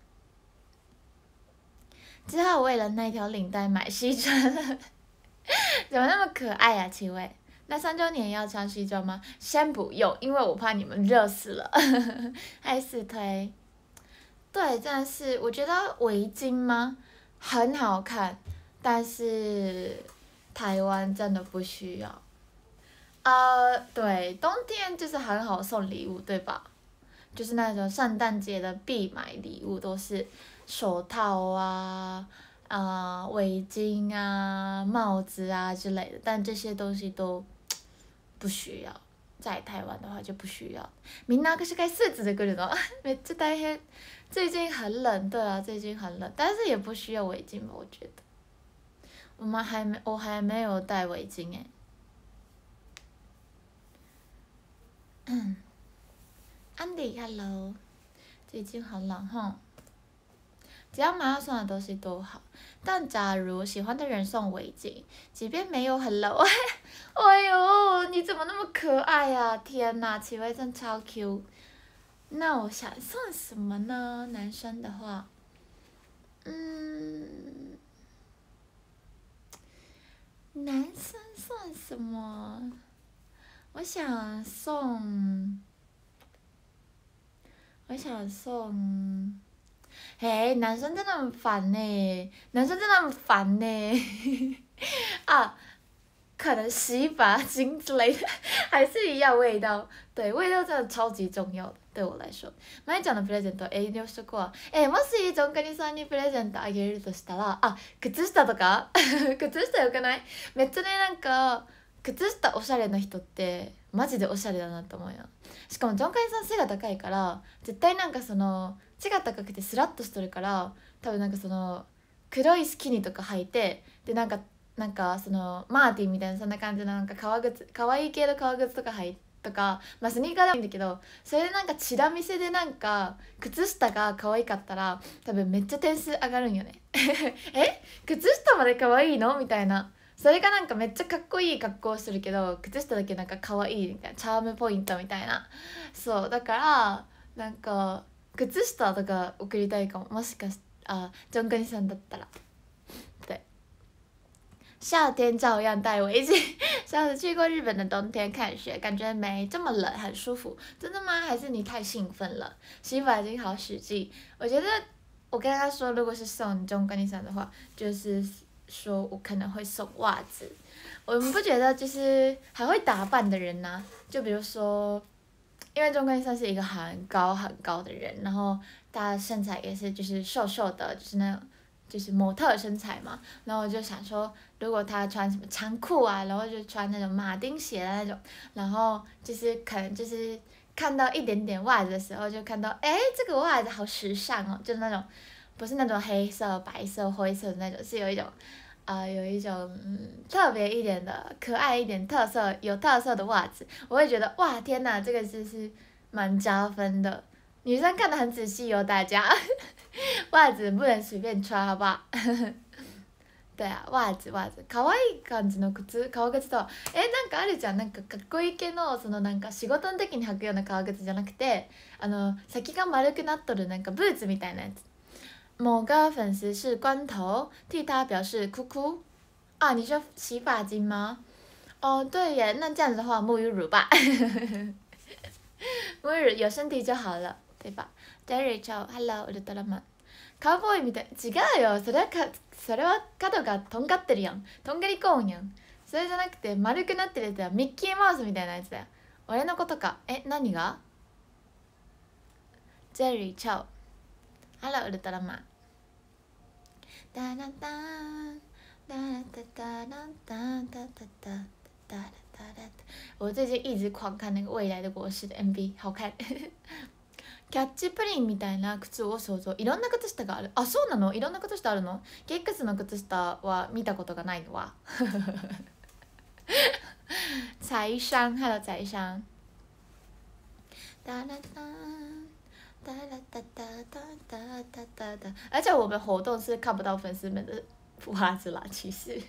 只好为了那条领带买西装怎么那么可爱啊，七位？那3周年要穿西装吗？先不用，因为我怕你们热死了。还是推，对，真的是，我觉得围巾吗，很好看，但是台湾真的不需要。对，冬天就是很好送礼物，对吧？就是那种圣诞节的必买礼物都是手套啊、围巾啊、帽子啊之类的，但这些东西都不需要。在台湾的话就不需要。みんな握手会スーツで来るのめっちゃ大変。最近很冷，对啊，最近很冷，但是也不需要围巾吧？我觉得。我还没有戴围巾Andy，hello，最近很冷哈。只要妈妈送的东西都好，但假如喜欢的人送围巾，即便没有很冷，哎呦，你怎么那么可爱呀、天哪，启薇真超 Q。那我想送什么呢？男生的话，男生送什么？我想送，男生真的很烦呢，男生真的很烦呢。啊，可能洗发精之类的，还是一样味道。对，味道真的超级重要的，对我来說。まいちゃんのプレゼントは遠慮しとくわ。もしジョンカニさんにプレゼントあげるとしたら、靴下とか靴下よくない？めっちゃね、なんか、靴下おしゃれな人ってマジでおしゃれだなと思うよ。しかもジョンカニさん背が高いから絶対なんかその背が高くてスラッとしとるから多分なんかその黒いスキニとか履いてでなんかそのマーティンみたいなそんな感じのなんか革靴可愛い系の革靴とか履いとか、まあ、スニーカーでもいいんだけどそれでなんかチラ見せでなんか靴下が可愛かったら多分めっちゃ点数上がるんよね靴下まで可愛いのみたいなそれがなんかめっちゃかっこいい格好をするけど靴下だけなんか可愛いみたいなチャームポイントみたいなそうだからなんか靴下とか送りたいかももしかしジョンカニさんだったら对夏天照样戴围巾。上次去过日本的冬天看雪，感觉没这么冷，很舒服。真的吗？还是你太兴奋了？洗发精好实际。我觉得我跟他说，如果是送中跟你讲的话，就是说我可能会送袜子。我们不觉得就是还会打扮的人呢、就比如说，因为中根算是一个很高很高的人，然后他的身材也是就是瘦瘦的，就是那种就是模特身材嘛。然后我就想说，如果他穿什么长裤啊，然后就穿那种马丁鞋的那种，然后就是可能就是看到一点点袜子的时候，就看到这个袜子好时尚哦，就是那种不是那种黑色、白色、灰色的那种，是有一种特别一点的、可爱一点、有特色的袜子，我会觉得哇天哪，这个就是蛮加分的。女生看得很仔细哦，大家，袜子不能随便穿，好不好？对啊，袜子，可愛い感じの靴、革靴となんかあるじゃん、なんかかっこいい系のそのなんか仕事の時に履くような革靴じゃなくて、先が丸くなっとるなんかブーツみたいなやつ。某个粉丝是光头，替他表示哭哭。啊，你说洗发精吗？哦，对耶，那这样子的话，沐浴乳吧，沐浴乳有身体就好了，对吧 ？Jerry ちゃう Hello ウルトラマン。カウボーイみたい、違うよ、それは角がとんがってるやん。とんがりコーンやん。それじゃなくて丸くなってるやつはミッキーマウスみたいなやつだよ。俺のことか。何が ?Jerry ちゃう。Hello ウルトラマン。ダラダンダラダダラダンダダダダダダ我最近一直狂看那个未来的国师的 MV， 好看。キャッチプリンみたいな靴を想像。いろんな靴下がある。あ、そうなの？いろんな靴下あるの？ゲックスの靴下は見たことがないのわ。财商，Hello 财商。哒啦哒，哒啦哒哒哒哒哒哒哒。而且我们活动是看不到粉丝们的袜子啦，其实。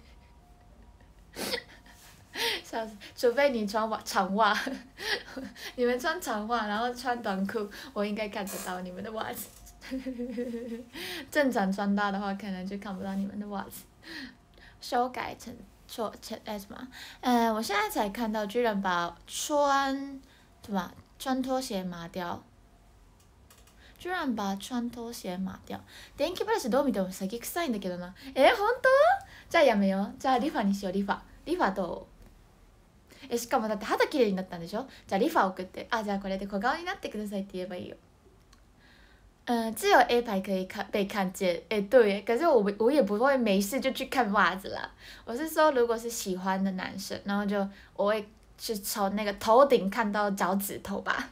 笑死！除非你穿长袜，你们穿长袜，然后穿短裤，我应该看得到你们的袜子。正常穿搭的话，可能就看不到你们的袜子。修改成什么？我现在才看到，居然把穿拖鞋抹掉。居然把穿拖鞋抹掉。電気ブラシどう見ても先臭いんだけどな。本当？じゃあやめよう。じゃあリファにしよう、リファ。リファどう？しかもだって肌綺麗になったんでしょ？じゃあリファ送って。じゃあこれで小顔になってくださいって言えばいいよ。只有 A 牌可以被看见。对耶，可是我也不会没事就去看袜子啦。我是说，如果是喜欢的男生，然后我会去从那个头顶看到脚趾头吧。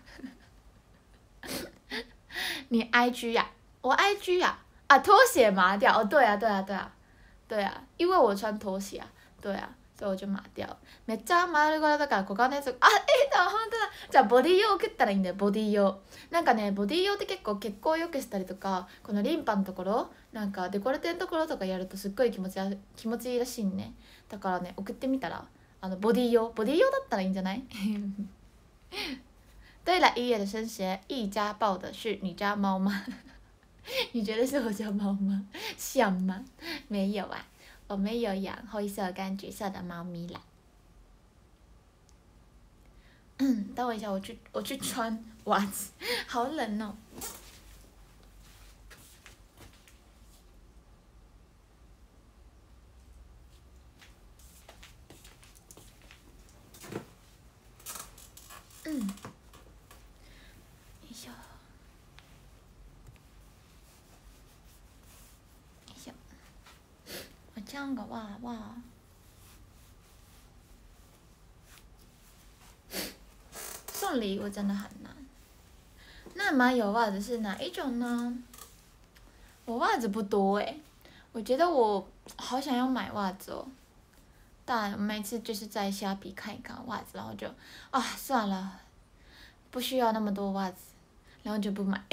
你 IG 呀？我 IG 呀？拖鞋麻掉。对啊，因为我穿拖鞋啊。对啊。所以我就抹掉。めっちゃ丸柄だから小顔のやつ。本当だ。じゃあボディ用送ったらいいんだよ、ボディ用。なんかね、ボディ用って結構血行を良くしたりとか、このリンパのところ、なんかデコルテのところとかやるとすっごい気持ちいいらしいね。だからね、送ってみたら、ボディ用だったらいいんじゃない？对了，一月的升学，一家抱的是你家猫吗？你觉得是我家猫吗？像吗？没有啊。我没有养灰色跟橘色的猫咪啦。等我一下，我去穿袜子，好冷哦。よいしょ。我这样个袜。送礼物真的很难。那买有袜子是哪一种呢？我袜子不多我觉得我好想要买袜子哦，但每次就是在虾皮看一看袜子，然后就算了，不需要那么多袜子，然后就不买。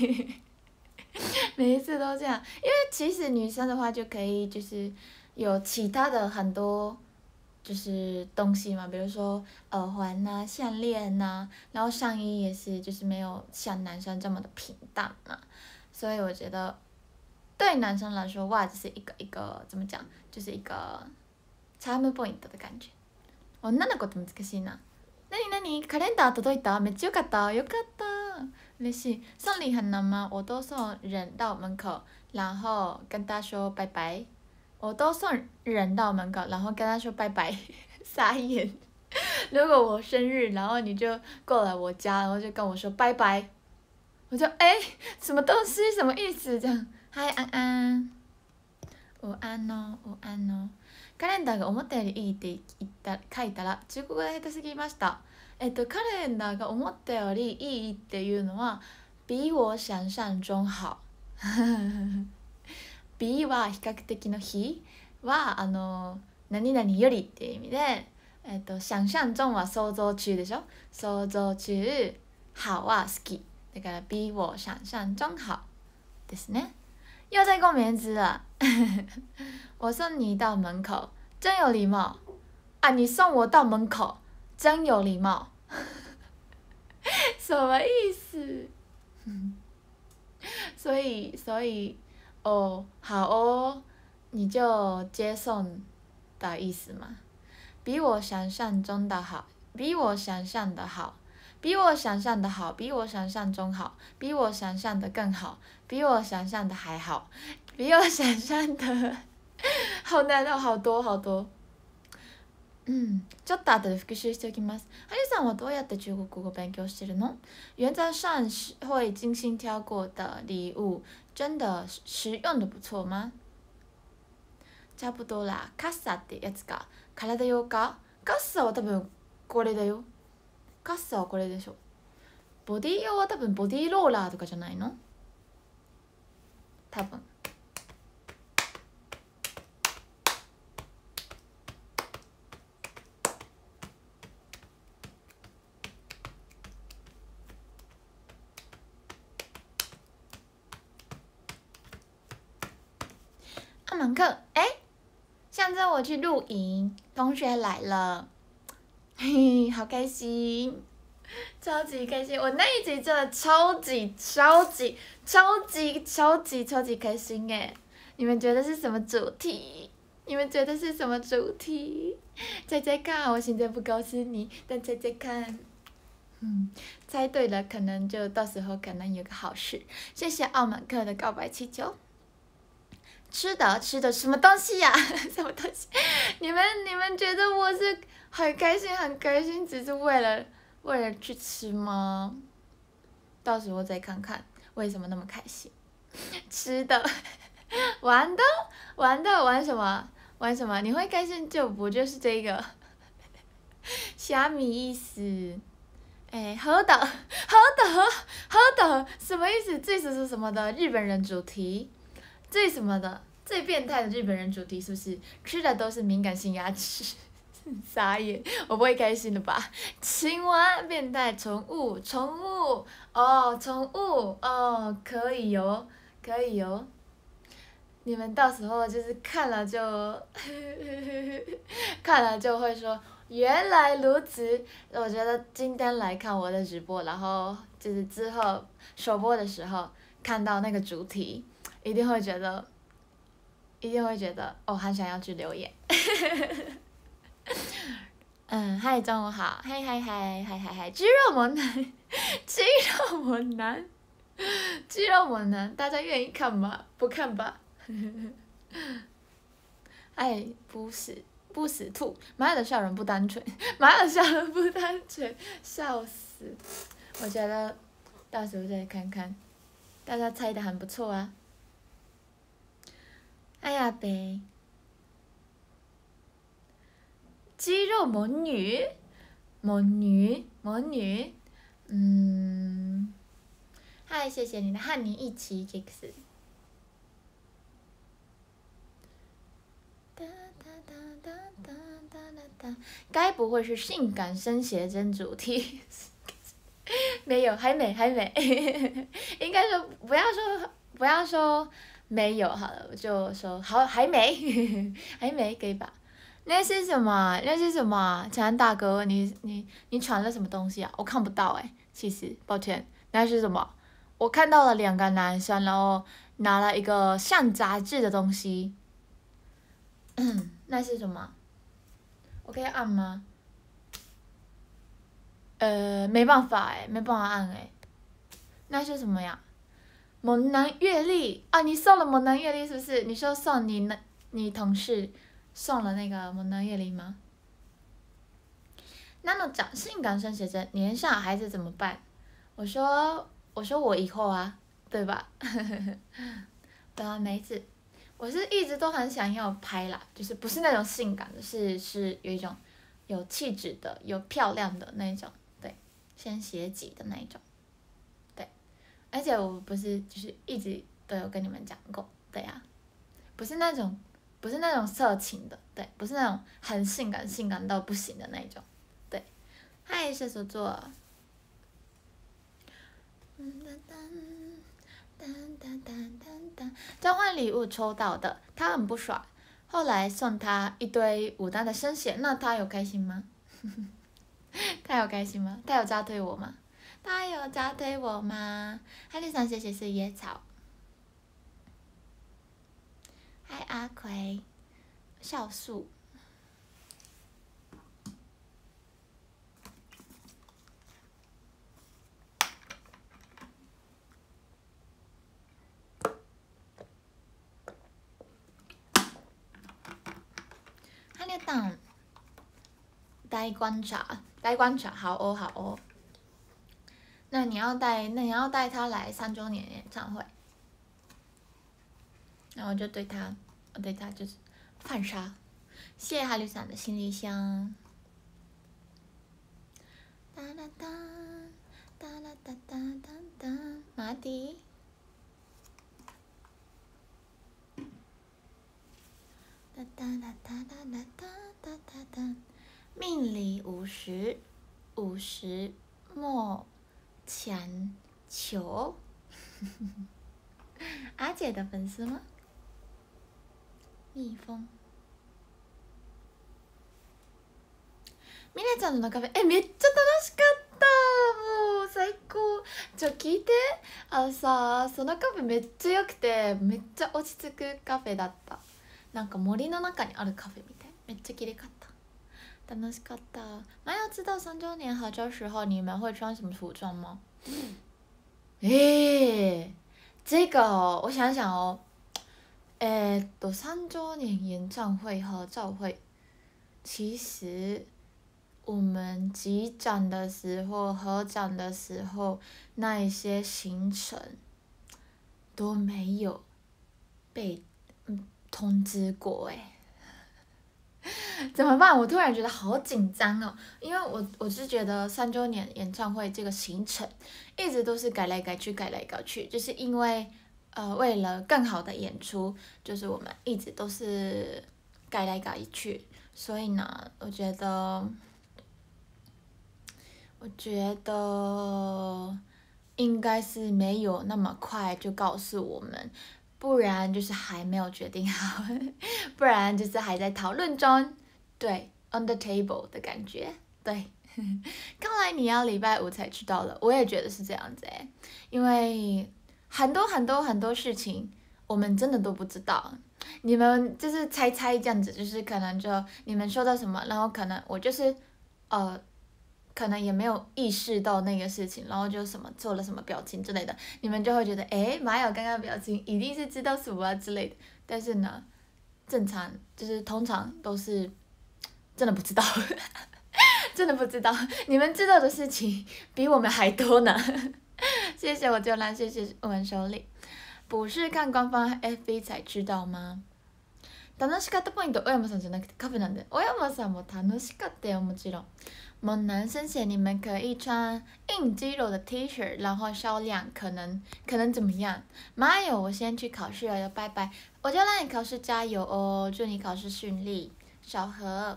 每一次都这样，因为其实女生的话就可以就是有其他的很多就是东西嘛，比如说耳环呐、项链呐，然后上衣也是就是没有像男生这么的平淡嘛，所以我觉得对男生来说袜子是一个怎么讲，就是一个チャームポイント的感觉。女の子って難しいな。何カレンダー届いた？めっちゃよかった。よかった。嬉しい。送礼很难吗？我都送人到门口，然后跟他说拜拜。我都送人到门口，然后跟他说拜拜。傻眼。如果我生日，然后你就过来我家，然后就跟我说拜拜，我就什么东西？什么意思？这样。嗨，安安。午安の。カレンダーが思ったよりいいって書いたら中国語が下手すぎました。カレンダーが思ったよりいいっていうのは比我想象中好。比は比較的の比は何々よりっていう意味で、想象中は想像中でしょ。想像中、好は好き。だから比我想象中好ですね。又在共鸣之了。我送你到门口，真有礼貌你送我到门口，真有礼貌。什么意思？所以好哦，你就接送的意思嘛。比我想象中的好，比我想象的好，比我想象的好，比我想象中好，比我想象的更好，比我想象的还好，比我想象的好难哦，好多。ちょっと後で復習しておきます。ハリさんはどうやって中国語を勉強してるの？原则上会精心挑过的礼物，真的实用的不错吗？差不多啦。カッサってやつか。体用か？ カッサは多分これだよ。カッサはこれでしょ。ボディ用は多分ボディローラーとかじゃないの？多分。阿满课，哎，上周我去露营，同学来了，嘿嘿，好开心，超级开心！我那一集真的超级开心哎！你们觉得是什么主题？你们觉得是什么主题？猜猜看，我现在不告诉你，但猜猜看。猜对了，可能就到时候可能有个好事。谢谢澳门客的告白气球。吃的什么东西呀、什么东西？你们觉得我是很开心，只是为了去吃吗？到时候再看看为什么那么开心。吃的，玩什么？玩什么？你会开心就不就是这个虾米意思？哎，好的，什么意思？这是什么的日本人主题？最什么的最变态的日本人主题是不是吃的都是敏感性牙齿？傻眼，我不会开心的吧？青蛙变态宠物哦，宠物哦，可以哦，可以哦。你们到时候就是看了就看了就会说原来如此。我觉得今天来看我的直播，然后就是之后首播的时候看到那个主题。一定会觉得哦，很想要去留言。嗨，中午好，嗨，肌肉猛男，肌肉猛男，大家愿意看吗？不看吧。哎，不死兔，马尔的笑容不单纯，笑死！我觉得到时候再看看，大家猜的很不错啊。哎呀呗，肌肉猛女，嗨，谢谢你的和你一起 Kicks。该不会是性感生写真主题？没有，还没，应该说不要说没有好了，我就说好还没，可以吧？那是什么？强安大哥，你传了什么东西啊？我看不到哎，其实抱歉，那是什么？我看到了两个男生，然后拿了一个像杂志的东西。那是什么？我可以按吗？没办法按哎。那是什么呀？猛男阅历啊！你送了猛男阅历是不是？你说送你同事送了那个猛男阅历吗？那种讲性感生写真，年下孩子怎么办？我说我以后啊，对吧？对啊，梅子，我是一直都很想要拍啦，就是不是那种性感的，是有一种有气质的、有漂亮的那种，对，先写几的那一种，对，而且我不是就是一直都有跟你们讲过，对啊，不是那种色情的，对，不是那种很性感到不行的那种，对，嗨，射手座。交换礼物抽到的，他很不爽，后来送他一堆武丹的生写，那他有开心吗？他有开心吗？他有加推我吗？哈利桑谢谢是野草。嗨阿奎，酵素。哈利党，待观察，好哦。那你要带他来3周年演唱会，那我对他就是犯杀。谢谢哈利伞的行李箱。 哒啦哒，哒啦哒哒哒哒，马蒂。哒哒啦哒啦啦哒哒哒哒，命里50莫强求。阿姐的粉丝吗？蜜蜂。ミネちゃんの中でめっちゃ楽しかったもう最高。聞いて、さそのカフェめっちゃ良くてめっちゃ落ち着くカフェだった。なんか森の中にあるカフェみたい。めっちゃ綺麗かった。楽しかった。那要知道3周年合照时候你们会穿什么服装吗？这个我想想哦。3周年演唱会合照会，其实我们集展的时候、合展的时候，那一些行程都没有被通知过怎么办？我突然觉得好紧张哦，因为我是觉得3周年演唱会这个行程一直都是改来改去，改来改去，就是因为为了更好的演出，就是我们一直都是改来改去，所以呢，我觉得应该是没有那么快就告诉我们，不然就是还没有决定好，不然就是还在讨论中，对 ，on the table 的感觉，对。看来你要礼拜5才知道了，我也觉得是这样子因为很多事情我们真的都不知道，你们就是猜这样子，就是可能就你们说到什么，然后可能我就是可能也没有意识到那个事情，然后就什么做了什么表情之类的，你们就会觉得马友刚刚表情一定是知道什么之类的，但是呢，正常就是通常都是真的不知道，真的不知道，你们知道的事情比我们还多呢。谢谢我就兰，谢谢文手里，不是看官方 FB 才知道吗？楽しかったポイント，欧阳さんじゃなくてカフェなんで，欧阳さんも楽しかったよもちろん。猛男生写你们可以穿硬肌肉的 T 恤，然后销量可能怎么样？妈哟，我先去考试了，拜拜！我就让你考试加油哦，祝你考试顺利。小何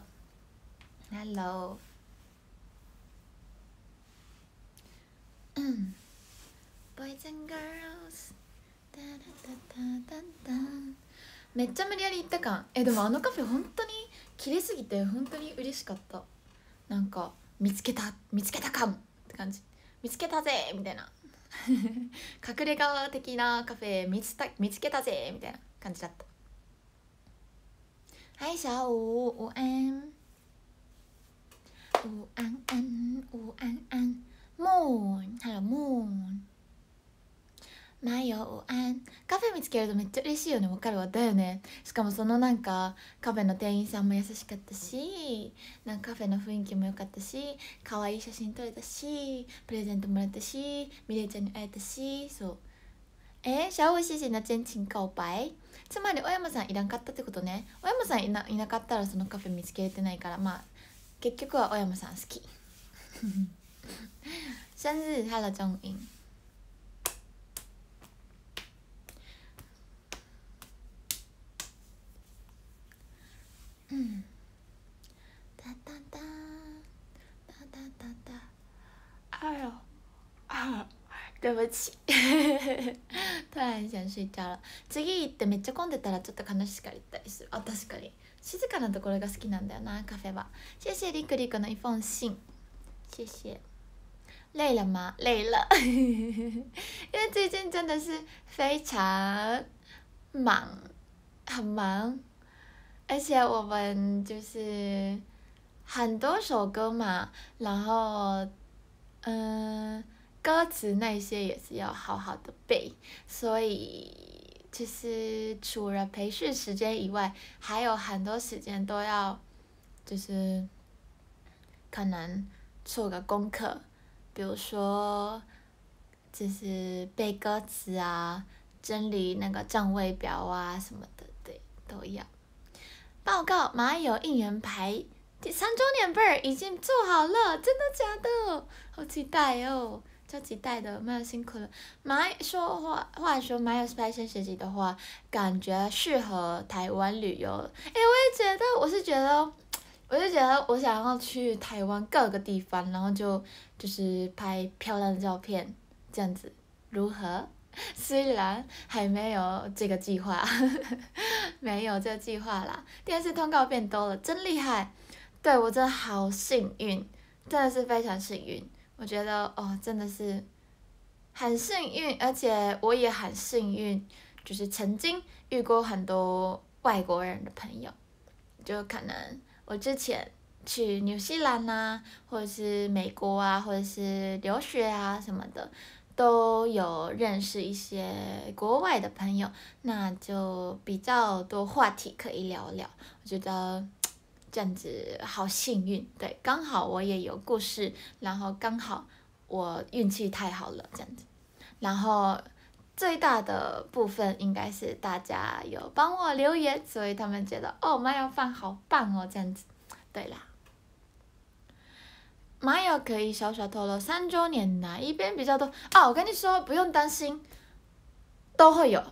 ，Hello。Boys and girls。哒哒哒哒哒。めっちゃ無理やり行った感。でもあのカフェ本当に綺麗すぎて本当に嬉しかった。なんか見つけた感って感じ、見つけたぜみたいな隠れ家的なカフェ見つけたぜみたいな感じだった。はい小五午安午安安午安安 Moon Hello Moon マヨ午安。カフェ見つけるとめっちゃ嬉しいよね。わかるわ。だよね。しかもそのなんかカフェの店員さんも優しかったし、なんかカフェの雰囲気も良かったし、可愛い写真撮れたし、プレゼントもらったし、ミレイちゃんに会えたし、そう小五谢谢你的真情告白。つまり小山さんいらんかったってことね。小山さんいなかったらそのカフェ見つけれてないから、まあ結局は小山さん好き。生日快乐钟英。哒哒哒哒哒哒哒，哎呦对不起突然很想睡觉了。次行ってめっちゃ混んでたらちょっと悲しかったりする。確かに静かなところが好きなんだよなカフェは。谢谢リクリクの一封信，谢谢。累了吗？累了因为最近真的是非常忙，很忙，而且我们就是很多首歌嘛，然后歌词那些也是要好好的背，所以就是除了培训时间以外，还有很多时间都要就是可能做个功课，比如说就是背歌词啊，整理那个站位表啊什么的，对，都要。报告马友应援牌 3周年 bird 已经做好了，真的假的？好期待哦，超期待的，蛮辛苦的。话说，马友拍摄学习的话，感觉适合台湾旅游。我是觉得，我想要去台湾各个地方，然后就是拍漂亮的照片，这样子如何？虽然还没有这个计划，没有这个计划啦。电视通告变多了，真厉害！对我真的好幸运，真的是非常幸运。我觉得哦，真的是很幸运，而且我也很幸运，就是曾经遇过很多外国人的朋友，就可能我之前去纽西兰啊，或者是美国啊，或者是留学啊什么的，都有认识一些国外的朋友，那就比较多话题可以聊聊。我觉得这样子好幸运，对，刚好我也有故事，然后刚好我运气太好了，这样子。然后最大的部分应该是大家有帮我留言，所以他们觉得哦，麻油饭好棒哦，这样子。对啦，麻油可以小小透露3周年哪一边比较多啊？我跟你说，不用担心，都会有，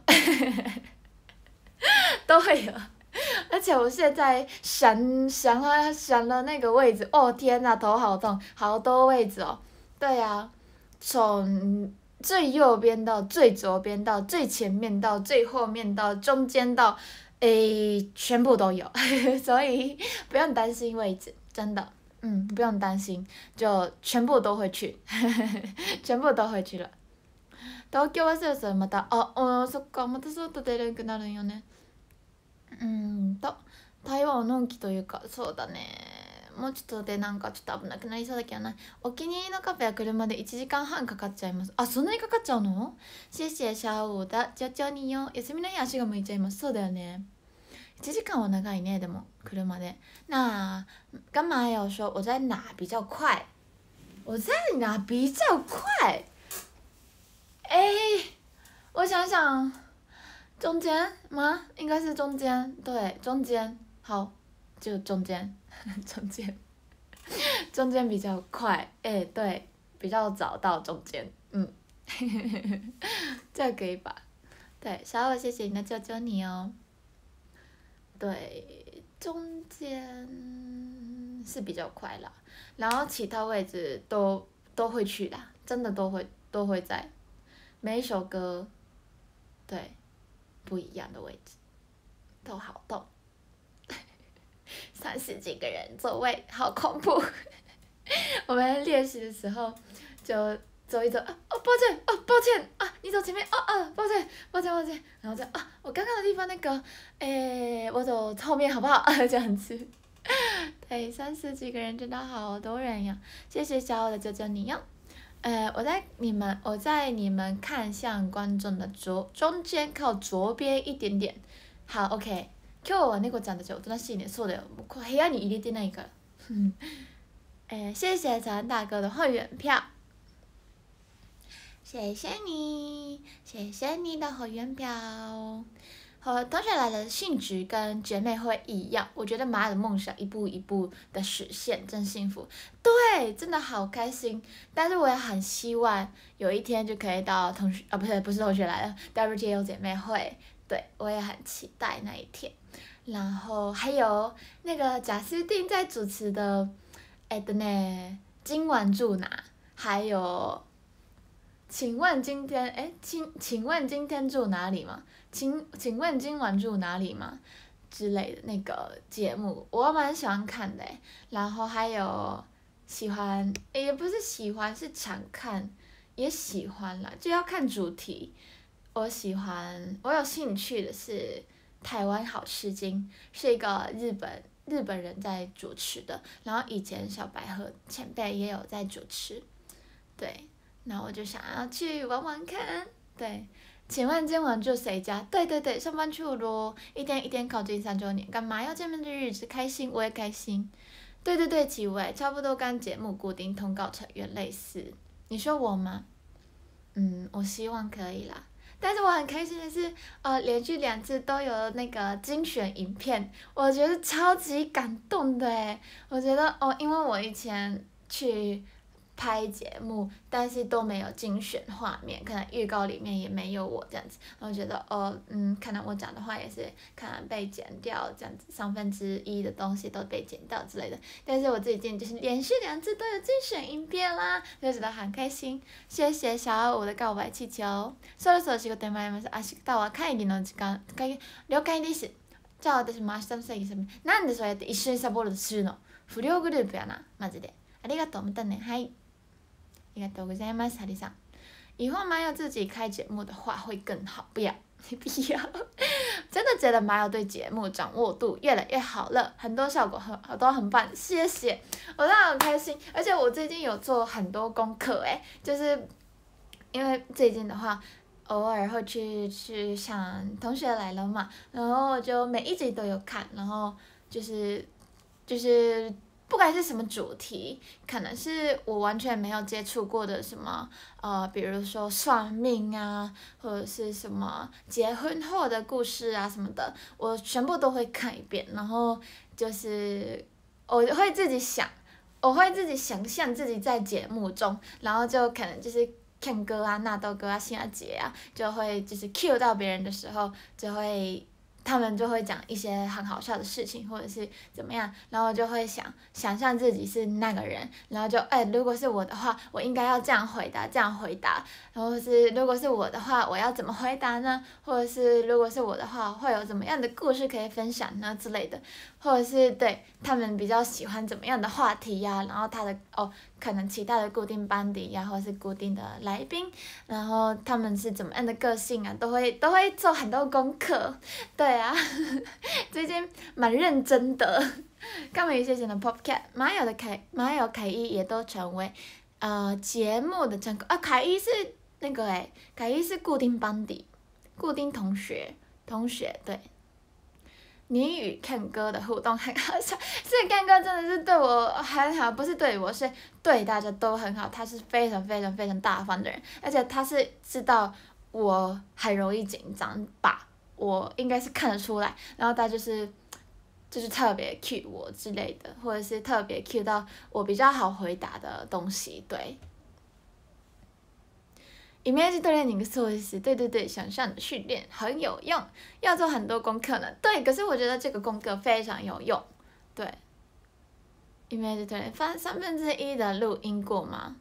都会有。而且我现在想了那个位置，哦天哪，头好痛，好多位置哦。对呀，从最右边到最左边到最前面到最后面到中间到，全部都有，所以不用担心位置，真的，不用担心，就全部都会去，全部都会去了。東京はそろそろまた、そっか、また外出れなくなるんよね。台湾はのんきというか、そうだね。もうちょっとでなんかちょっと危なくなりそうだけどな。お気に入りのカフェは車で1時間半かかっちゃいます。あ、そんなにかかっちゃうの？谢谢小五的992よ。休みの日足が向いちゃいます。そうだよね。1時間は長いね、でも車で。那干嘛要说我在哪比较快？我在哪比较快？我想想，中间吗？应该是中间，对，中间。好，就中间，中间，中间比较快。对，比较早到中间。这样可以吧？对，小五，谢谢你的救救你哦。对，中间是比较快啦，然后其他位置都会去啦，真的都会在，每一首歌，对，不一样的位置，都好动，30几个人座位，好恐怖。我们练习的时候就走一走，抱歉啊，你走前面，抱歉，然后我刚刚的地方那个，我走后面好不好？这样子，对，30几个人真的好多人呀，谢谢小我的救救你哟。我在你们看向观众的中间靠左边一点点。好 ，OK。今日は猫ちゃんたちおとなしいね。そうだよ。部屋に入れてないから。谢谢陈大哥的会员票。谢谢你，谢谢你的会员票。和同学来的性质跟姐妹会一样，我觉得马尔的梦想一步一步的实现，真幸福。对，真的好开心。但是我也很希望有一天就可以到不是同学来了 WTO 姐妹会，对我也很期待那一天。然后还有那个贾斯汀在主持的，今晚住哪？还有。请问今天请问今天住哪里吗？请问今晚住哪里吗？之类的那个节目，我蛮喜欢看的然后还有喜欢，也不是喜欢，是常看，也喜欢啦，就要看主题。我有兴趣的是台湾好吃惊，是一个日本人在主持的，然后以前小白和前辈也有在主持，对。那我就想要去玩玩看，对，请问今晚住谁家？对，上班去咯，一天靠近3周年，干嘛要见面的日子？开心，我也开心。对，几位差不多跟节目固定通告成员类似。你说我吗？我希望可以啦。 但是我很开心的是，连续2次都有那个精选影片，我觉得超级感动的诶。我觉得因为我以前去拍节目，但是都没有精选画面，可能预告里面也没有我这样子，然后觉得可能我讲的话也是可能被剪掉这样子1/3的东西都被剪掉之类的，但是我最近就是连续2次都有精选影片啦，就觉得很开心。谢谢小5的告白气球。そろそろ仕事に参ります。明日は会議の時間。了解です。じゃあ私も明日の会議する。なんでそうやって一緒にサボろうとするの？不良グループやな、マジで。ありがとう、またね。はい。ありがとうございます，哈利桑。以后麻友自己开节目的话会更好，不要，不要。真的觉得麻友对节目掌握度越来越好了，很多效果都很棒，谢谢，我真的很开心。而且我最近有做很多功课就是因为最近的话，偶尔会去上同学来了嘛，然后我就每一集都有看，然后就是不管是什么主题，可能是我完全没有接触过的什么比如说算命啊，或者是什么结婚后的故事啊什么的，我全部都会看一遍，然后就是我会自己想象自己在节目中，然后就可能就是看歌啊、纳豆歌啊、新阿姐啊，就会就是 cue 到别人的时候，他们就会讲一些很好笑的事情，或者是怎么样，然后我就会想象自己是那个人，然后就如果是我的话，我应该要这样回答，然后是如果是我的话，我要怎么回答呢？或者是如果是我的话，会有怎么样的故事可以分享呢之类的，或者是对他们比较喜欢怎么样的话题呀，然后可能其他的固定班底呀，或者是固定的来宾，然后他们是怎么样的个性啊，都会做很多功课，对啊，最近蛮认真的。他们有些的 Popcat 马友凯伊也都成为节目的成功啊，凯伊是那个凯伊是固定班底，固定同学对。你与看歌的互动很好笑，是看歌真的是对我很好，不是对我，是对大家都很好。他是非常非常非常大方的人，而且他是知道我很容易紧张吧，我应该是看得出来。然后他就是特别 cue 我之类的，或者是特别 cue 到我比较好回答的东西，对。image training そうです，对，想象的训练很有用，要做很多功课呢。对，可是我觉得这个功课非常有用，对。image training 1/3的录音过吗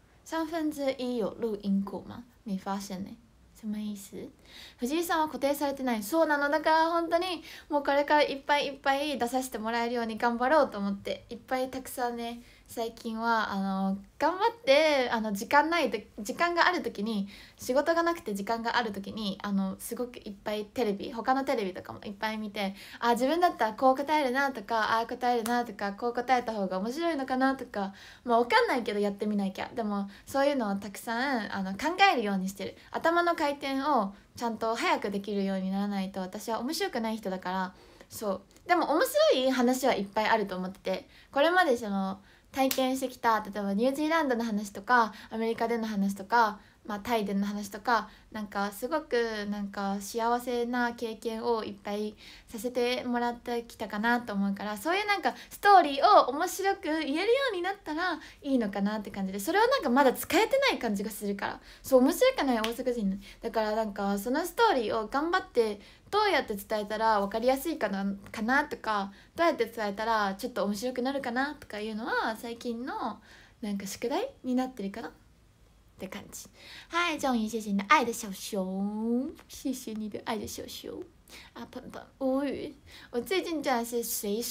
？1/3有录音过吗？没发现呢。什么意思？藤井さんは固定されてない。そうなの。だから本当にもうこれからいっぱいいっぱい出させてもらえるように頑張ろうと思って、いっぱいたくさんね、最近は頑張って時間がある時に、仕事がなくて時間がある時にすごくいっぱい他のテレビとかもいっぱい見て、自分だったらこう答えるなとか、ああ答えるなとか、こう答えた方が面白いのかなとか、分かんないけどやってみなきゃ。でもそういうのをたくさん考えるようにしてる。頭の回転をちゃんと早くできるようにならないと、私は面白くない人だから。そうでも面白い話はいっぱいあると思ってて、これまで体験してきた、例えばニュージーランドの話とかアメリカでの話とか、タイでの話とか、なんかすごく幸せな経験をいっぱいさせてもらってきたかなと思うから、そういうストーリーを面白く言えるようになったらいいのかなって感じで、それをまだ使えてない感じがするから、そう面白くない大阪人だから、そのストーリーを頑張ってどうやって伝えたら分かりやすいかなとか、どうやって伝えたらちょっと面白くなるかなとかいうのは最近の宿題になってるかな的感じ。嗨，终于谢谢你的爱的小熊，谢谢你的爱的小熊啊，笨无语。我最近真的是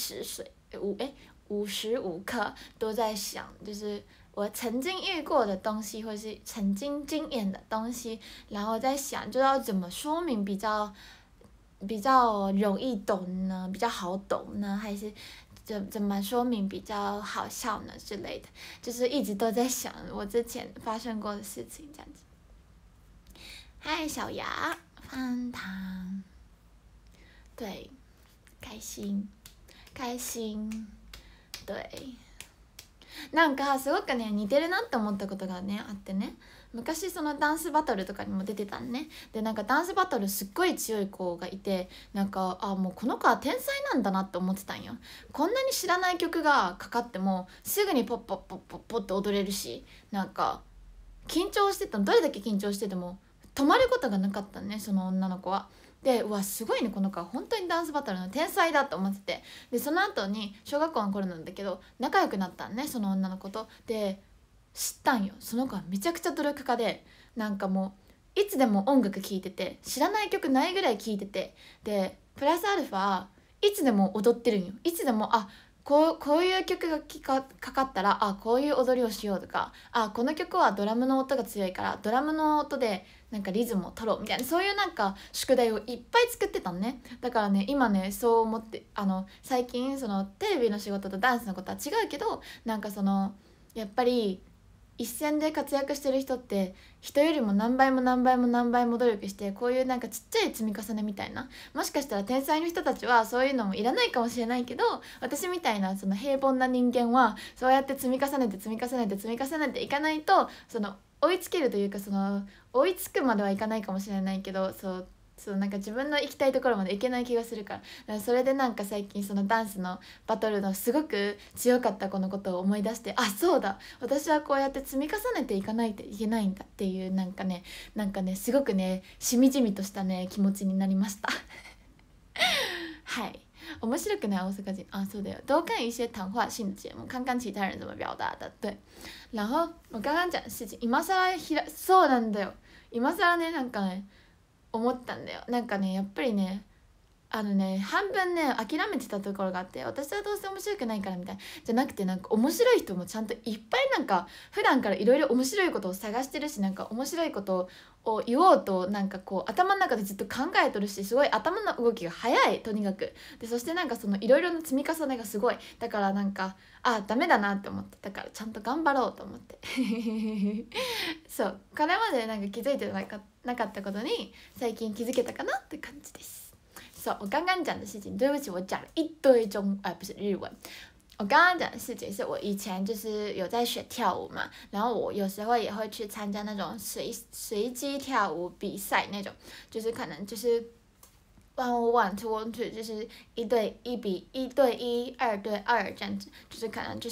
无时无刻都在想，就是我曾经遇过的东西，或是曾经经验的东西，然后在想就要怎么说明比较容易懂呢，比较好懂呢，还是怎么说明比较好笑呢之类的，就是一直都在想我之前发生过的事情这样子。嗨，小牙，饭堂，对，开心，对。すごくね似てるなって思ったことがねあってね、 昔そのダンスバトルとかにも出てたんね。でなんかダンスバトルすっごい強い子がいて、なんかもうこの子は天才なんだなって思ってたんよ。こんなに知らない曲がかかってもすぐにポッポッポッポッポッって踊れるし、なんか緊張しててもどれだけ緊張してても止まることがなかったね、その女の子は。で、うわすごいね、この子は本当にダンスバトルの天才だと思ってて、でその後に小学校の頃なんだけど仲良くなったんね、その女の子と。で知ったんよ、その子はめちゃくちゃ努力家で、なんかもういつでも音楽聴いてて、知らない曲ないぐらい聴いてて、でプラスアルファいつでも踊ってるんよ。いつでもこういう曲がかかったらこういう踊りをしようとか、この曲はドラムの音が強いからドラムの音でなんかリズムを取ろうみたいな、そういうなんか宿題をいっぱい作ってたのね。だからね今ねそう思って、最近そのテレビの仕事とダンスのことは違うけど、なんかそのやっぱり一線で活躍してる人って人よりも何倍も何倍も何倍も努力して、こういうなんかちっちゃい積み重ねみたいな、もしかしたら天才の人たちはそういうのもいらないかもしれないけど、私みたいなその平凡な人間はそうやって積み重ねて積み重ねて積み重ねていかないと、その追いつけるというか、その追いつくまではいかないかもしれないけど、そうなんか自分の行きたいところまで行けない気がするから、だからそれでなんか最近そのダンスのバトルのすごく強かった子のことを思い出して、そうだ、私はこうやって積み重ねていかないといけないんだっていうなんかねすごくねしみじみとしたね気持ちになりましたはい。面白くない大阪人そうだよ，多看一些谈话性的节目，看看其他人怎么表达的。对，然后我刚刚讲的事情，今更そうなんだよ。今更ねなんかね思ったんだよ。なんかねやっぱりね半分ね諦めてたところがあって、私はどうせ面白くないからみたいなじゃなくて、なんか面白い人もちゃんといっぱいなんか普段からいろいろ面白いことを探してるし、なんか面白いことを言おうとなんかこう頭の中でずっと考えとるし、すごい頭の動きが早い、とにかく。でそしてなんかそのいろいろな積み重ねがすごい、だからなんかダメだなって思って、だからちゃんと頑張ろうと思ってそうこれまでなんか気づいてなかったことに最近気づけたかなって感じです。我刚刚讲的事情，对不起，我讲了一堆不是日文。我刚刚讲的事情是我以前就是有在学跳舞嘛，然后我有时候也会去参加那种随机跳舞比赛那种，就是可能就是1 2 1 2，就是1对1比1对1、2对2这样子，就是可能就是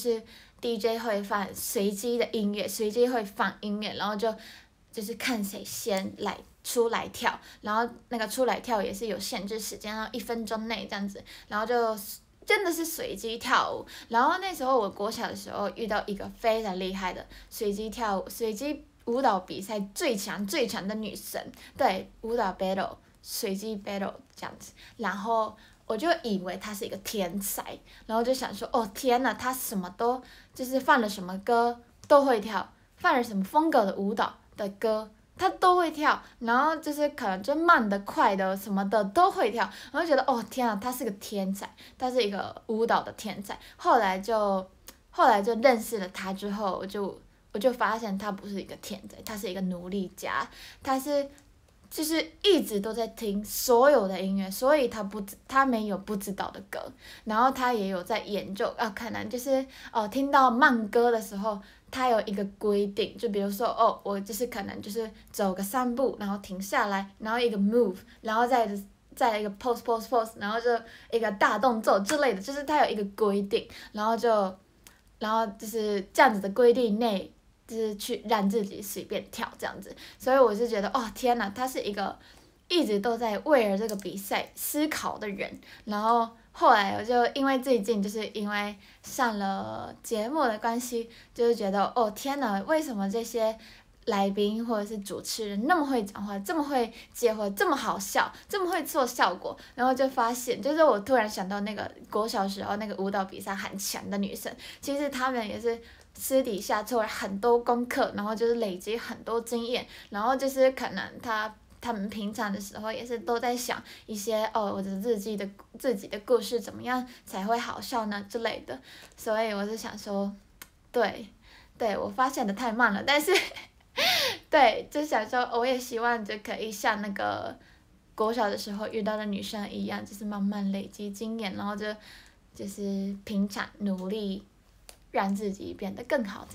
DJ 会放随机的音乐，随机会放音乐，然后就是看谁先出来跳，然后那个出来跳也是有限制时间，然后1分钟内这样子，然后就真的是随机跳舞。然后那时候我国小的时候遇到一个非常厉害的随机舞蹈比赛最强的女神，对，舞蹈 battle 随机 battle 这样子，然后我就以为她是一个天才，然后就想说天哪，她什么都就是放了什么歌都会跳，放了什么风格的舞蹈的歌他都会跳，然后就是可能就慢的快的什么的都会跳，然后觉得天啊，他是个天才，他是一个舞蹈的天才。后来就认识了他之后，我就发现他不是一个天才，他是一个努力家，就是一直都在听所有的音乐，所以他没有不知道的歌，然后他也有在研究可能就是听到慢歌的时候。它有一个规定，就比如说我就是可能就是走个3步，然后停下来，然后一个 move， 然后再来一个 pose， 然后就一个大动作之类的，就是它有一个规定，然后就是这样子的规定内，就是去让自己随便跳这样子，所以我就觉得天哪，他是一个一直都在为了这个比赛思考的人，然后。后来我就因为最近就是因为上了节目的关系，就是觉得天哪，为什么这些来宾或者是主持人那么会讲话，这么会接话，这么好笑，这么会做效果，然后就发现，就是我突然想到那个国小时候那个舞蹈比赛很强的女生，其实她们也是私底下做了很多功课，然后就是累积很多经验，然后就是可能他们平常的时候也是都在想一些我的自己的故事怎么样才会好笑呢之类的，所以我就想说，对，我发现的太慢了，但是对，就想说我也希望就可以像那个国小的时候遇到的女生一样，就是慢慢累积经验，然后就是平常努力让自己变得更好这样子。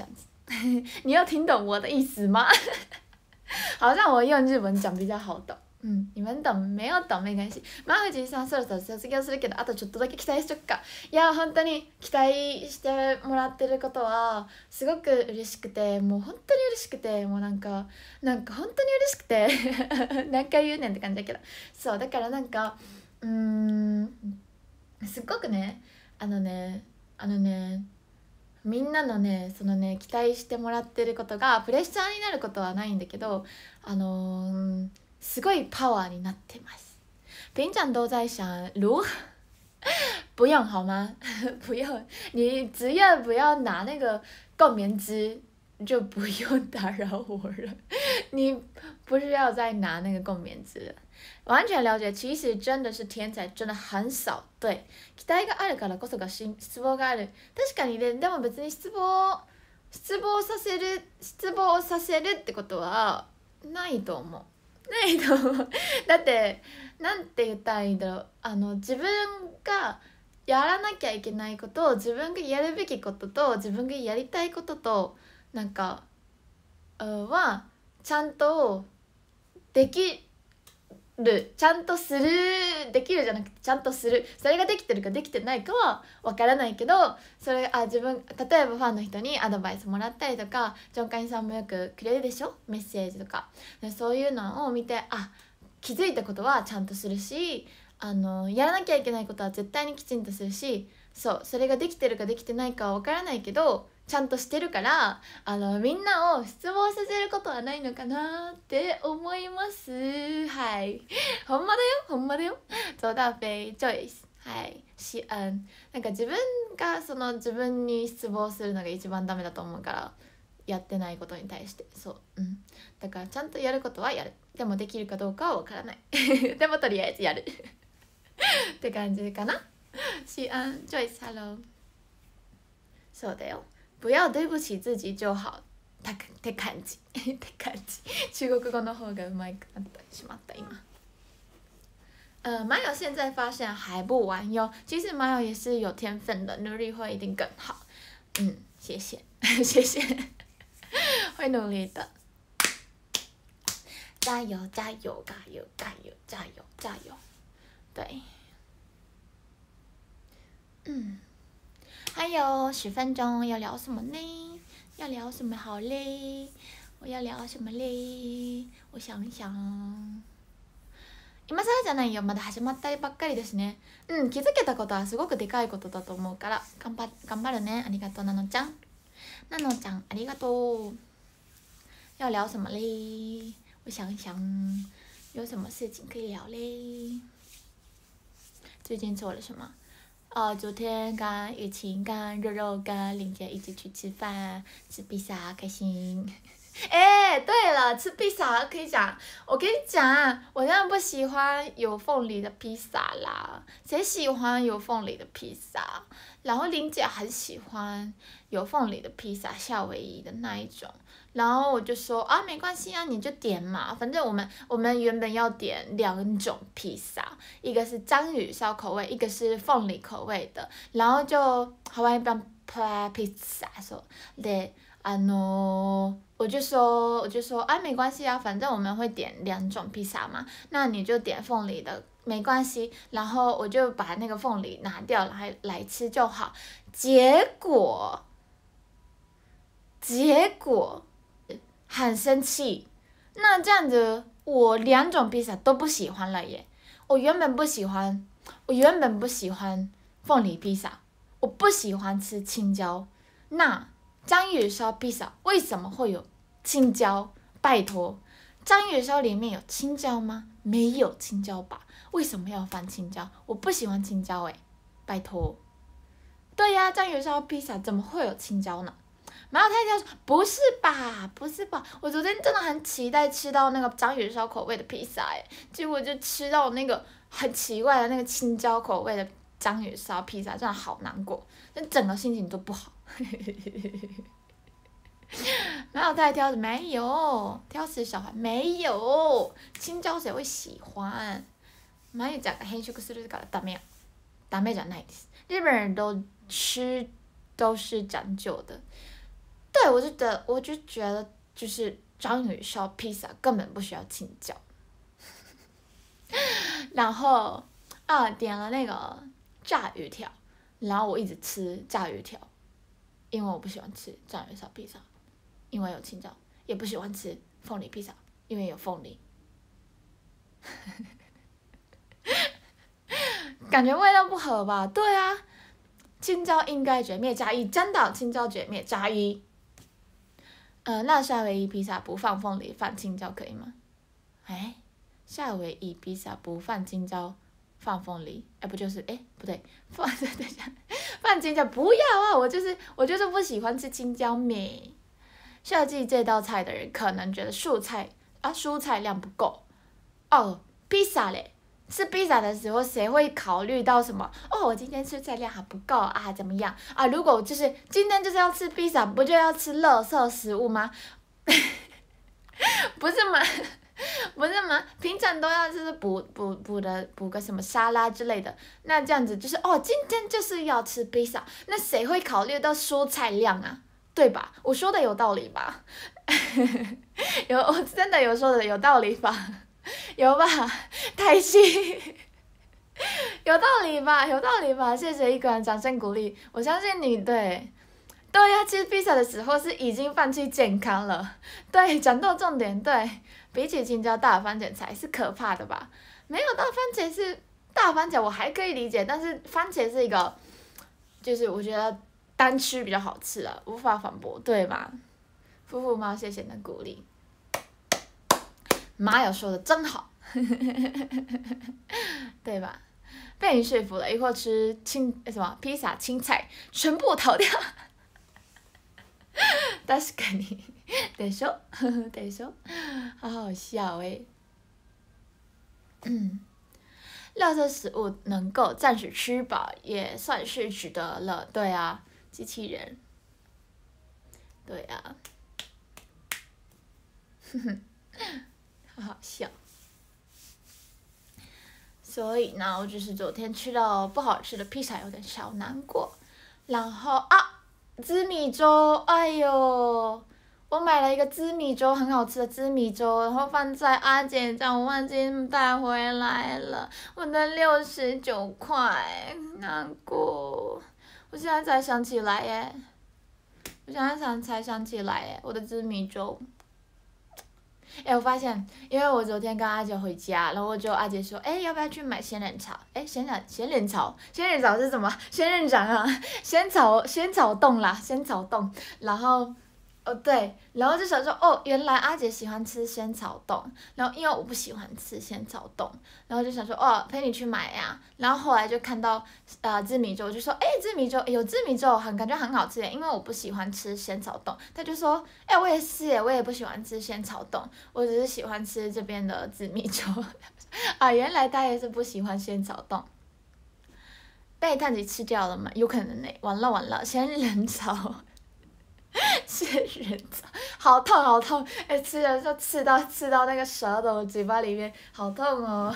你有听懂我的意思吗？好像我用日文讲比较好懂。你们懂没有懂没关系。マフジさんそろそろ卒業するけどあとちょっとだけ期待しとくか。いや本当に期待してもらってることはすごく嬉しくて、もう本当に嬉しくて、もうなんか本当に嬉しくて何回言うねんって感じだけど、そうだからなんかすっごくねみんなのねそのね期待してもらってることがプレッシャーになることはないんだけど、すごいパワーになってます。平常都在想如何不用好吗？不用，你只要不要拿那个共鸣枝，就不用打扰我了。你不需要再拿那个共鸣枝了。完全了解，其实真的是天才真的很少。对，期待があるからこそが失望がある。確かにね、でも別に失望させるってことはないと思う。ないと思う。だってなんて言ったらいいんだろう。自分がやらなきゃいけないこと、自分がやるべきことと自分がやりたいこととなんかはちゃんとできる、ちゃんとする、できるじゃなくてちゃんとする、それができてるかできてないかはわからないけど、それ自分例えばファンの人にアドバイスもらったりとか、ジョンカインさんもよくくれるでしょ、メッセージとか。そういうのを見て気づいたことはちゃんとするし、やらなきゃいけないことは絶対にきちんとするし、それができてるかできてないかはわからないけどちゃんとしてるから、みんなを失望させることはないのかなって思います。はい。ほんまだよほんまだよ。そうだべチョイス。はい。なんか自分が自分に失望するのが一番ダメだと思うから、やってないことに対してだからちゃんとやることはやる。でもできるかどうかはわからないでもとりあえずやるって感じかな。ジョイスハロー。そうだよ。不要对不起自己就好って感じって感じ。中国語の方がうまくなってしまった今。马友现在发现还不完哟，其实马友也是有天分的，努力会一定更好。谢谢谢谢，会努力的，加油加油加油加油加油加油，对。还有10分钟，要聊什么呢？要聊什么好嘞？我要聊什么嘞？我想一想。今更じゃないよ、まだ始まったばっかりですね。気づけたことはすごくでかいことだと思うから頑張るね。ありがとうなのちゃん。なのちゃんありがとう。要聊什么嘞？我想一想，有什么事情可以聊嘞？最近做了什么？昨天跟雨晴、跟肉肉、跟林姐一起去吃饭，吃披萨，开心。对了，吃披萨可以讲，我跟你讲，我真的不喜欢有凤梨的披萨啦，谁喜欢有凤梨的披萨？然后林姐很喜欢有凤梨的披萨，夏威夷的那一种。然后我就说没关系啊，你就点嘛，反正我们原本要点2种披萨，一个是章鱼烧口味，一个是凤梨口味的，然后就ハワイ版披萨说对。我就说没关系啊，反正我们会点2种披萨嘛，那你就点凤梨的没关系，然后我就把那个凤梨拿掉来吃就好。结果很生气，那这样子我2种披萨都不喜欢了耶。我原本不喜欢凤梨披萨，我不喜欢吃青椒，那章鱼烧披萨为什么会有青椒？拜托，章鱼烧里面有青椒吗？没有青椒吧？为什么要放青椒？我不喜欢青椒拜托。对呀，章鱼烧披萨怎么会有青椒呢？然后他就说不是吧，我昨天真的很期待吃到那个章鱼烧口味的披萨结果就吃到那个很奇怪的那个青椒口味的章鱼烧披萨，真的好难过，整个心情都不好。然后他还挑食，没有挑食小孩，没有青椒谁会喜欢？マユちゃんが変色するからダメじゃないです。日本人都是讲究的。 对，我就觉得就是章鱼烧披萨根本不需要青椒。然后点了那个炸鱼条，然后我一直吃炸鱼条，因为我不喜欢吃章鱼烧披萨，因为有青椒，也不喜欢吃凤梨披萨，因为有凤梨。感觉味道不合吧？对啊，青椒应该绝灭加一，真的青椒绝灭加一。那夏威夷披萨不放凤梨，放青椒可以吗？哎，夏威夷披萨不放青椒，放凤梨，不就是不对，等一下，放青椒不要啊！我就是不喜欢吃青椒米。设计这道菜的人可能觉得蔬菜量不够。披萨嘞。吃披萨的时候，谁会考虑到什么？我今天蔬菜量还不够啊，怎么样啊？如果就是今天就是要吃披萨，不就要吃垃圾食物吗？不是吗？不是吗？平常都要就是补个什么沙拉之类的，那这样子就是今天就是要吃披萨，那谁会考虑到蔬菜量啊？对吧？我说的有道理吧？我真的有说的有道理吧？有吧，太细，有道理吧？有道理吧？谢谢一个人掌声鼓励，我相信你对呀，吃披萨的时候是已经放弃健康了。对，讲到重点，对，比起青椒大番茄才是可怕的吧？没有大番茄是大番茄，我还可以理解，但是番茄是一个，就是我觉得单吃比较好吃啊，无法反驳，对吧？夫妇猫，谢谢你的鼓励。妈友说的真好，对吧？被你说服了，一会儿吃披萨青菜全部逃掉。確かにでしょでしょ，好好笑垃圾食物能够暂时吃饱，也算是值得了。对啊，机器人。对啊。好好笑。所以呢，我就是昨天吃了不好吃的披萨，有点小难过。然后紫米粥，哎呦，我买了一个紫米粥，很好吃的紫米粥，然后放在阿姐家，我忘记带回来了，我的69块，难过。我现在才想起来耶，才想起来耶，我的紫米粥。我发现，因为我昨天跟阿姐回家，然后阿姐说，要不要去买仙人草？仙人草是什么？仙人掌啊，仙草冻啦，仙草冻。然后，对，然后就想说，原来阿姐喜欢吃仙草冻，然后因为我不喜欢吃仙草冻，然后就想说，陪你去买呀。然后后来就看到紫米粥，就说，紫米粥有紫米粥感觉很好吃耶，因为我不喜欢吃仙草冻。他就说，我也是耶，我也不喜欢吃仙草冻，我只是喜欢吃这边的紫米粥。原来他也是不喜欢仙草冻。被炭吉吃掉了吗？有可能呢，完了，仙人草。仙人草，好痛！吃的时候刺到那个舌头嘴巴里面，好痛哦。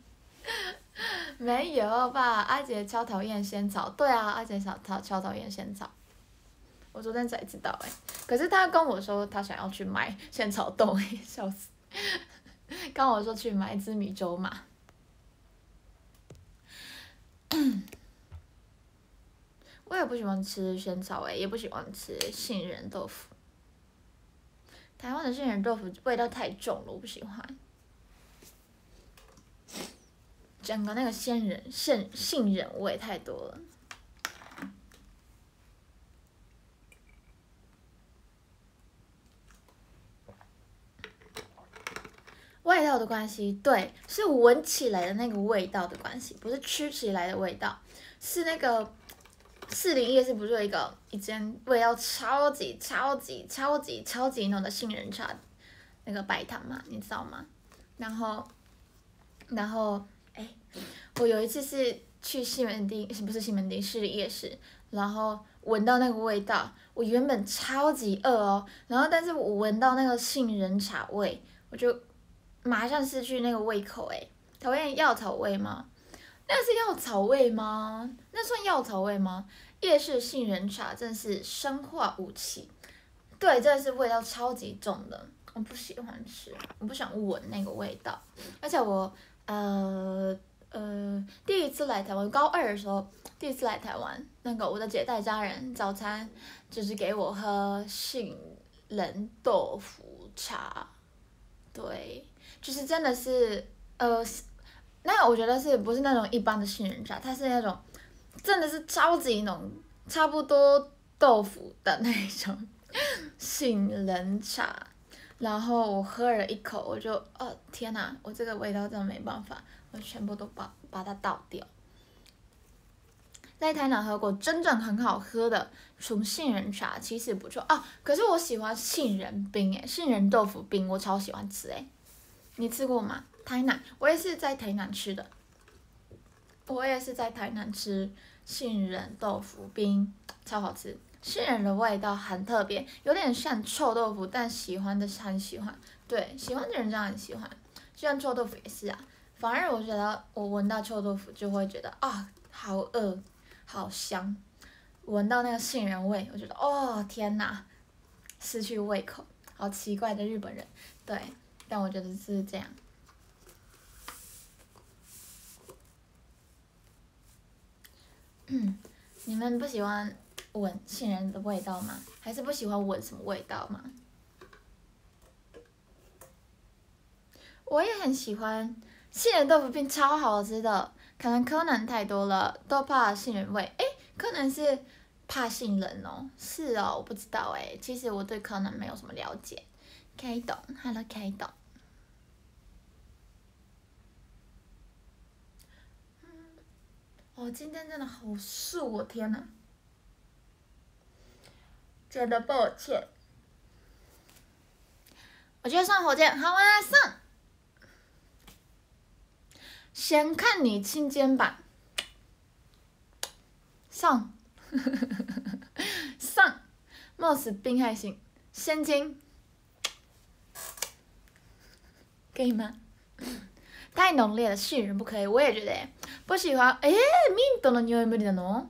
没有吧？阿姐超讨厌仙草，对啊，阿姐超讨厌仙草。我昨天才知道可是她跟我说她想要去买仙草冻，笑死。跟我说去买紫米粥嘛。我也不喜欢吃仙草也不喜欢吃杏仁豆腐。台湾的杏仁豆腐味道太重了，我不喜欢。整个那个杏仁味太多了。味道的关系，对，是闻起来的那个味道的关系，不是吃起来的味道，是那个。士林夜市不是有一间味道超级浓的杏仁茶，那个白糖嘛，你知道吗？然后，我有一次是去不是西门町士林夜市，然后闻到那个味道，我原本超级饿然后但是我闻到那个杏仁茶味，我就马上失去那个胃口讨厌药草味吗？那是药草味吗？那算药草味吗？夜市杏仁茶真是生化武器， 对，这个是味道超级重的，我不喜欢吃，我不想闻那个味道。而且我第一次来台湾，高二的时候第一次来台湾，那个我的姐带家人早餐就是给我喝杏仁豆腐茶，对，就是真的是那我觉得是不是那种一般的杏仁茶，它是那种真的是超级浓，差不多豆腐的那种杏仁茶。然后我喝了一口，我就天哪，我这个味道真的没办法，我全部都把它倒掉。在台南喝过真正很好喝的纯杏仁茶，其实不错啊。可是我喜欢杏仁冰杏仁豆腐冰我超喜欢吃你吃过吗？台南，我也是在台南吃的。我也是在台南吃杏仁豆腐冰，超好吃。杏仁的味道很特别，有点像臭豆腐，但喜欢的很喜欢。对，喜欢的人真的很喜欢。就像臭豆腐也是啊，反而我觉得我闻到臭豆腐就会觉得好饿，好香。闻到那个杏仁味，我觉得天哪，失去胃口，好奇怪的日本人。对，但我觉得是这样。你们不喜欢闻杏仁的味道吗？还是不喜欢闻什么味道吗？我也很喜欢杏仁豆腐冰，超好吃的。可能柯南太多了，都怕杏仁味。柯南是怕杏仁哦？是哦，我不知道其实我对柯南没有什么了解。开懂 ，Hello 开懂。今天真的好素哦！天哪，真的抱歉。我觉得上火箭，好啊，上。先看你亲肩膀，上，上，冒死冰还行，先亲，可以吗？太浓烈了，杏仁不可以，我也觉得不喜欢。ミントの匂い無理なの？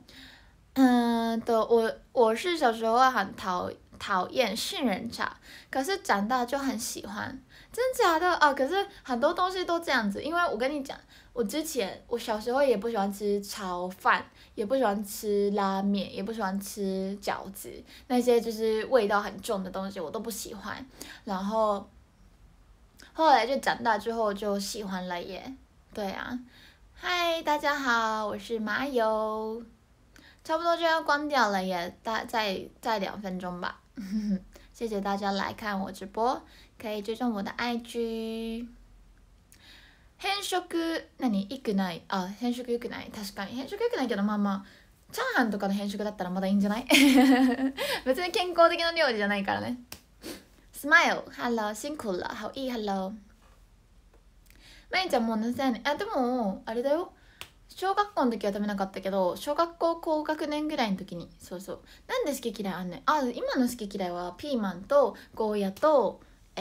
我是小时候很讨厌杏仁茶，可是长大就很喜欢。真假的可是很多东西都这样子，因为我跟你讲，我小时候也不喜欢吃炒饭，也不喜欢吃拉面，也不喜欢吃饺子，那些就是味道很重的东西我都不喜欢。然后后来就长大之后就喜欢了耶。对啊，嗨，大家好，我是麻油。差不多就要关掉了耶，再2分钟吧。谢谢大家来看我直播，可以追踪我的 IG。変色良くない変色良くない確かに変色良くないけどまあまあチャーハンとかの変色だったらまだいいんじゃない別に健康的な料理じゃないからね。スマイル Hello 辛苦了好いい Hello まいちゃんもう何歳やねんでもあれだよ、小学校の時は食べなかったけど、小学校高学年ぐらいの時に、そうなんで好き嫌いあんねん。今の好き嫌いはピーマンとゴーヤと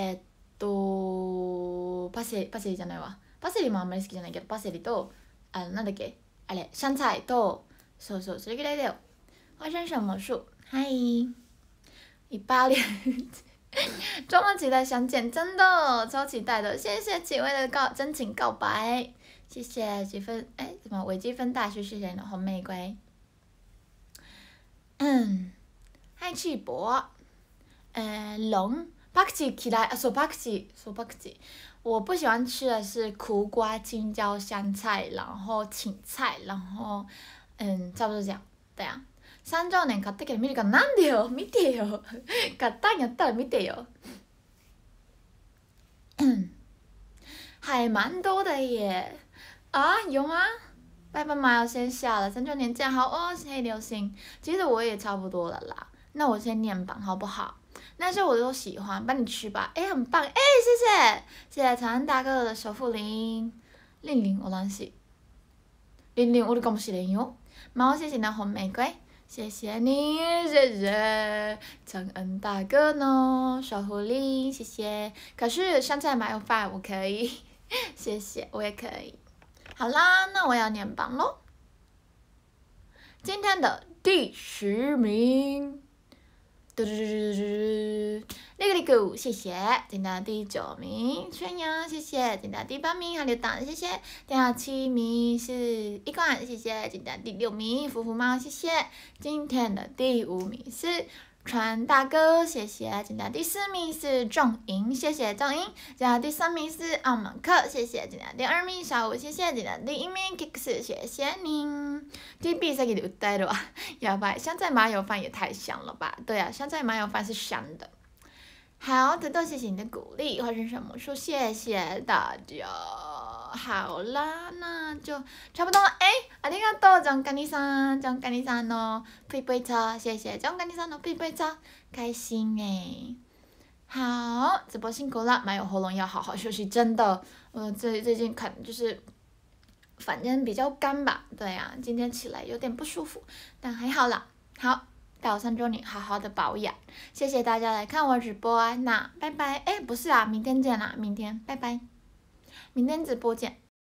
パセリじゃないわ、パセリもあんまり好きじゃないけど、パセリとなんだっけあれ香菜とそれぐらいだよ。花生什么树？嗨，18年周末期待相见，真的超期待的。谢谢几位的真情告白，谢谢什么微积分大师，谢谢你的红玫瑰。嗨气博，龙パクチー嫌いそうパクチー，我不喜欢吃的是苦瓜、青椒、香菜，然后芹菜，然后差不多这样。对啊。30年買ったけど見るかな、なんでよ見てよ買ったんやったら見てよ还蛮多的耶有吗？爸爸妈妈要先下了，36年见好哦，黑流星。其实我也差不多了啦，那我先念榜好不好？那些我都喜欢，帮你吃吧。很棒，谢谢长安大哥的守护灵，令おらんし、令おるかもしれんよ。毛谢谢你的红玫瑰。谢谢你，谢谢长恩大哥呢，守护灵，谢谢。可是香菜麻油饭我可以，谢谢，我也可以。好啦，那我要念榜咯。今天的第10名， 嘟嘟嘟嘟嘟，那个那个，谢谢，进到第9名，宣阳，谢谢，进到第8名，还有党，谢谢，第7名是一冠，谢谢，进到第6名，福福猫，谢谢，今天的第5名是川大哥，谢谢，进到第4名是仲英，谢谢仲英，进到第3名是澳门客，谢谢，进到第2名小五，谢谢，进到第1名 Kicks，谢谢您。TB 先给你带了吧，哑巴香菜麻油饭也太香了吧？对啊，香菜麻油饭是香的。好，得到谢谢你的鼓励，花生小魔术，谢谢大家。好啦，那就差不多了。ありがとう，ジョンカニさん，ジョンカニさんの配配车，谢谢ジョンカニさんの配配车，开心哎。好，直播辛苦了，蛮有喉咙要好好休息，真的。最近看就是。反正比较干吧，对啊，今天起来有点不舒服，但还好啦。好，到3周年好好的保养，谢谢大家来看我直播啊，那拜拜，不是啊，明天见啦，明天拜拜，明天直播见。